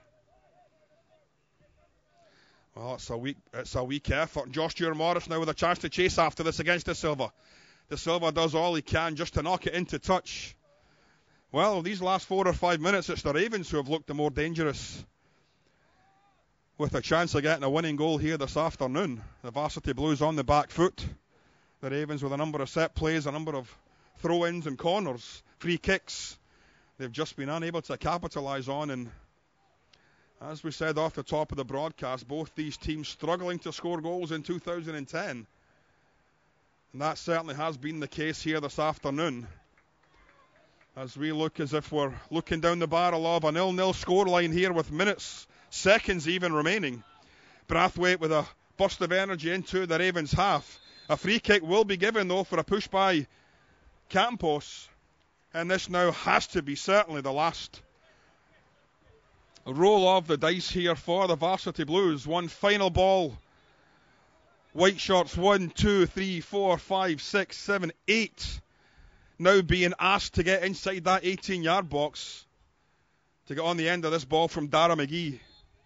Well, it's a weak, it's a weak effort. Josh Stewart Morris now with a chance to chase after this against De Silva. De Silva does all he can just to knock it into touch. Well, these last four or five minutes, it's the Ravens who have looked the more dangerous, with a chance of getting a winning goal here this afternoon. The Varsity Blues on the back foot. The Ravens with a number of set plays, a number of throw-ins and corners, free kicks. They've just been unable to capitalise on, and as we said off the top of the broadcast, both these teams struggling to score goals in two thousand ten. And that certainly has been the case here this afternoon, as we look as if we're looking down the barrel of a nil-nil scoreline here with minutes, seconds even remaining. Brathwaite with a burst of energy into the Ravens half. A free kick will be given though for a push by Campos, and this now has to be certainly the last roll of the dice here for the Varsity Blues. One final ball. White shirts one, two, three, four, five, six, seven, eight now being asked to get inside that eighteen-yard box to get on the end of this ball from Dara McGee.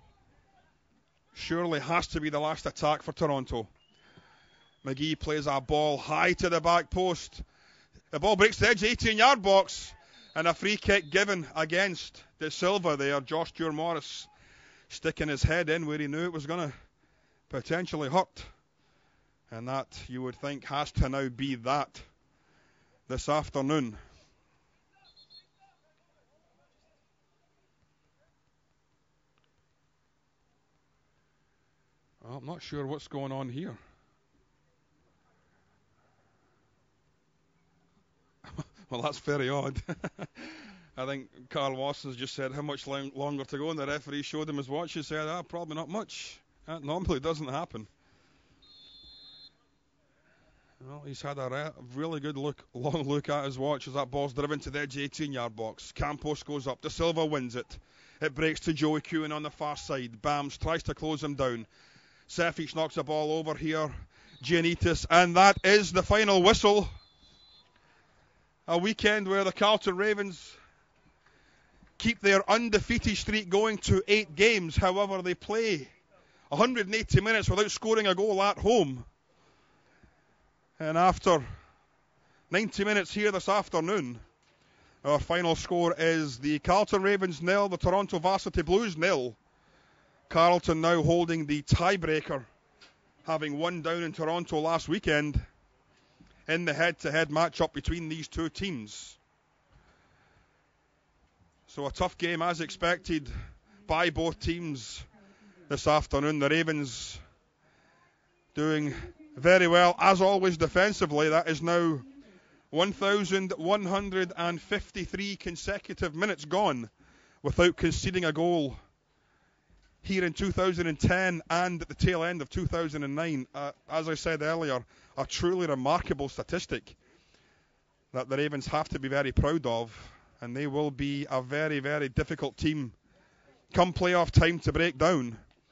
Surely has to be the last attack for Toronto. McGee plays a ball high to the back post. The ball breaks the edge of the eighteen-yard box, and a free kick given against De Silva there. Josh Stewart Morris sticking his head in where he knew it was going to potentially hurt. And that, you would think, has to now be that this afternoon. Well, I'm not sure what's going on here. Well, that's very odd. I think Carl Watson's just said how much long, longer to go, and the referee showed him his watch. He said, ah, probably not much. That normally doesn't happen. Well, he's had a re- really good look, long look at his watch as that ball's driven to the edge of the eighteen-yard box. Campos goes up. De Silva wins it. It breaks to Joey Kuhn on the far side. Bams tries to close him down. Sefic knocks the ball over here. Giannitis, and that is the final whistle. A weekend where the Carleton Ravens keep their undefeated streak going to eight games. However, they play one hundred eighty minutes without scoring a goal at home. And after ninety minutes here this afternoon, our final score is the Carleton Ravens nil, the Toronto Varsity Blues nil. Carleton now holding the tiebreaker, having won down in Toronto last weekend in the head-to-head matchup between these two teams. So a tough game as expected by both teams this afternoon. The Ravens doing very well, as always, defensively. That is now one thousand one hundred fifty-three consecutive minutes gone without conceding a goal here in two thousand ten and at the tail end of two thousand nine. Uh, as I said earlier, a truly remarkable statistic that the Ravens have to be very proud of, and they will be a very, very difficult team come playoff time to break down.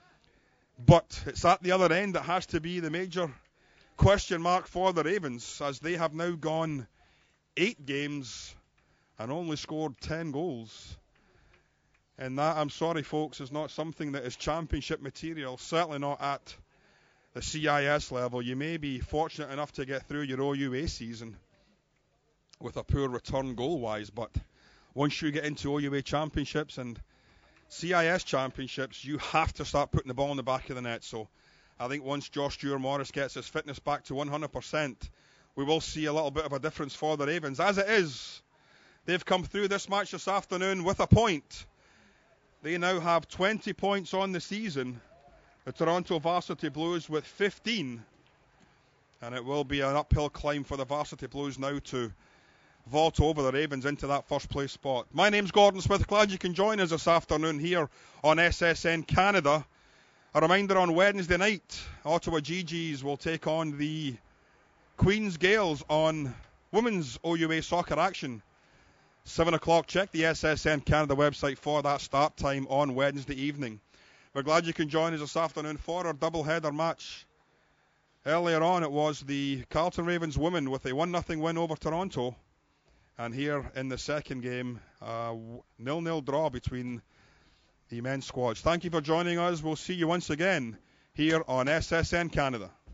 But it's at the other end that has to be the major question mark for the Ravens, as they have now gone eight games and only scored ten goals. And that, I'm sorry folks, is not something that is championship material, certainly not at the C I S level. You may be fortunate enough to get through your O U A season with a poor return goal-wise, but once you get into O U A championships and C I S championships, you have to start putting the ball in the back of the net. So I think once Josh Stewart-Morris gets his fitness back to one hundred percent, we will see a little bit of a difference for the Ravens. As it is, they've come through this match this afternoon with a point. They now have twenty points on the season. The Toronto Varsity Blues with fifteen. And it will be an uphill climb for the Varsity Blues now to vault over the Ravens into that first place spot. My name's Gordon Smith. Glad you can join us this afternoon here on S S N Canada. A reminder, on Wednesday night, Ottawa G Gs will take on the Queen's Gales on women's O U A soccer action. seven o'clock, check the S S N Canada website for that start time on Wednesday evening. We're glad you can join us this afternoon for our double-header match. Earlier on, it was the Carleton Ravens women with a one nothing win over Toronto. And here in the second game, a nil-nil draw between the men's squads. Thank you for joining us. We'll see you once again here on S S N Canada.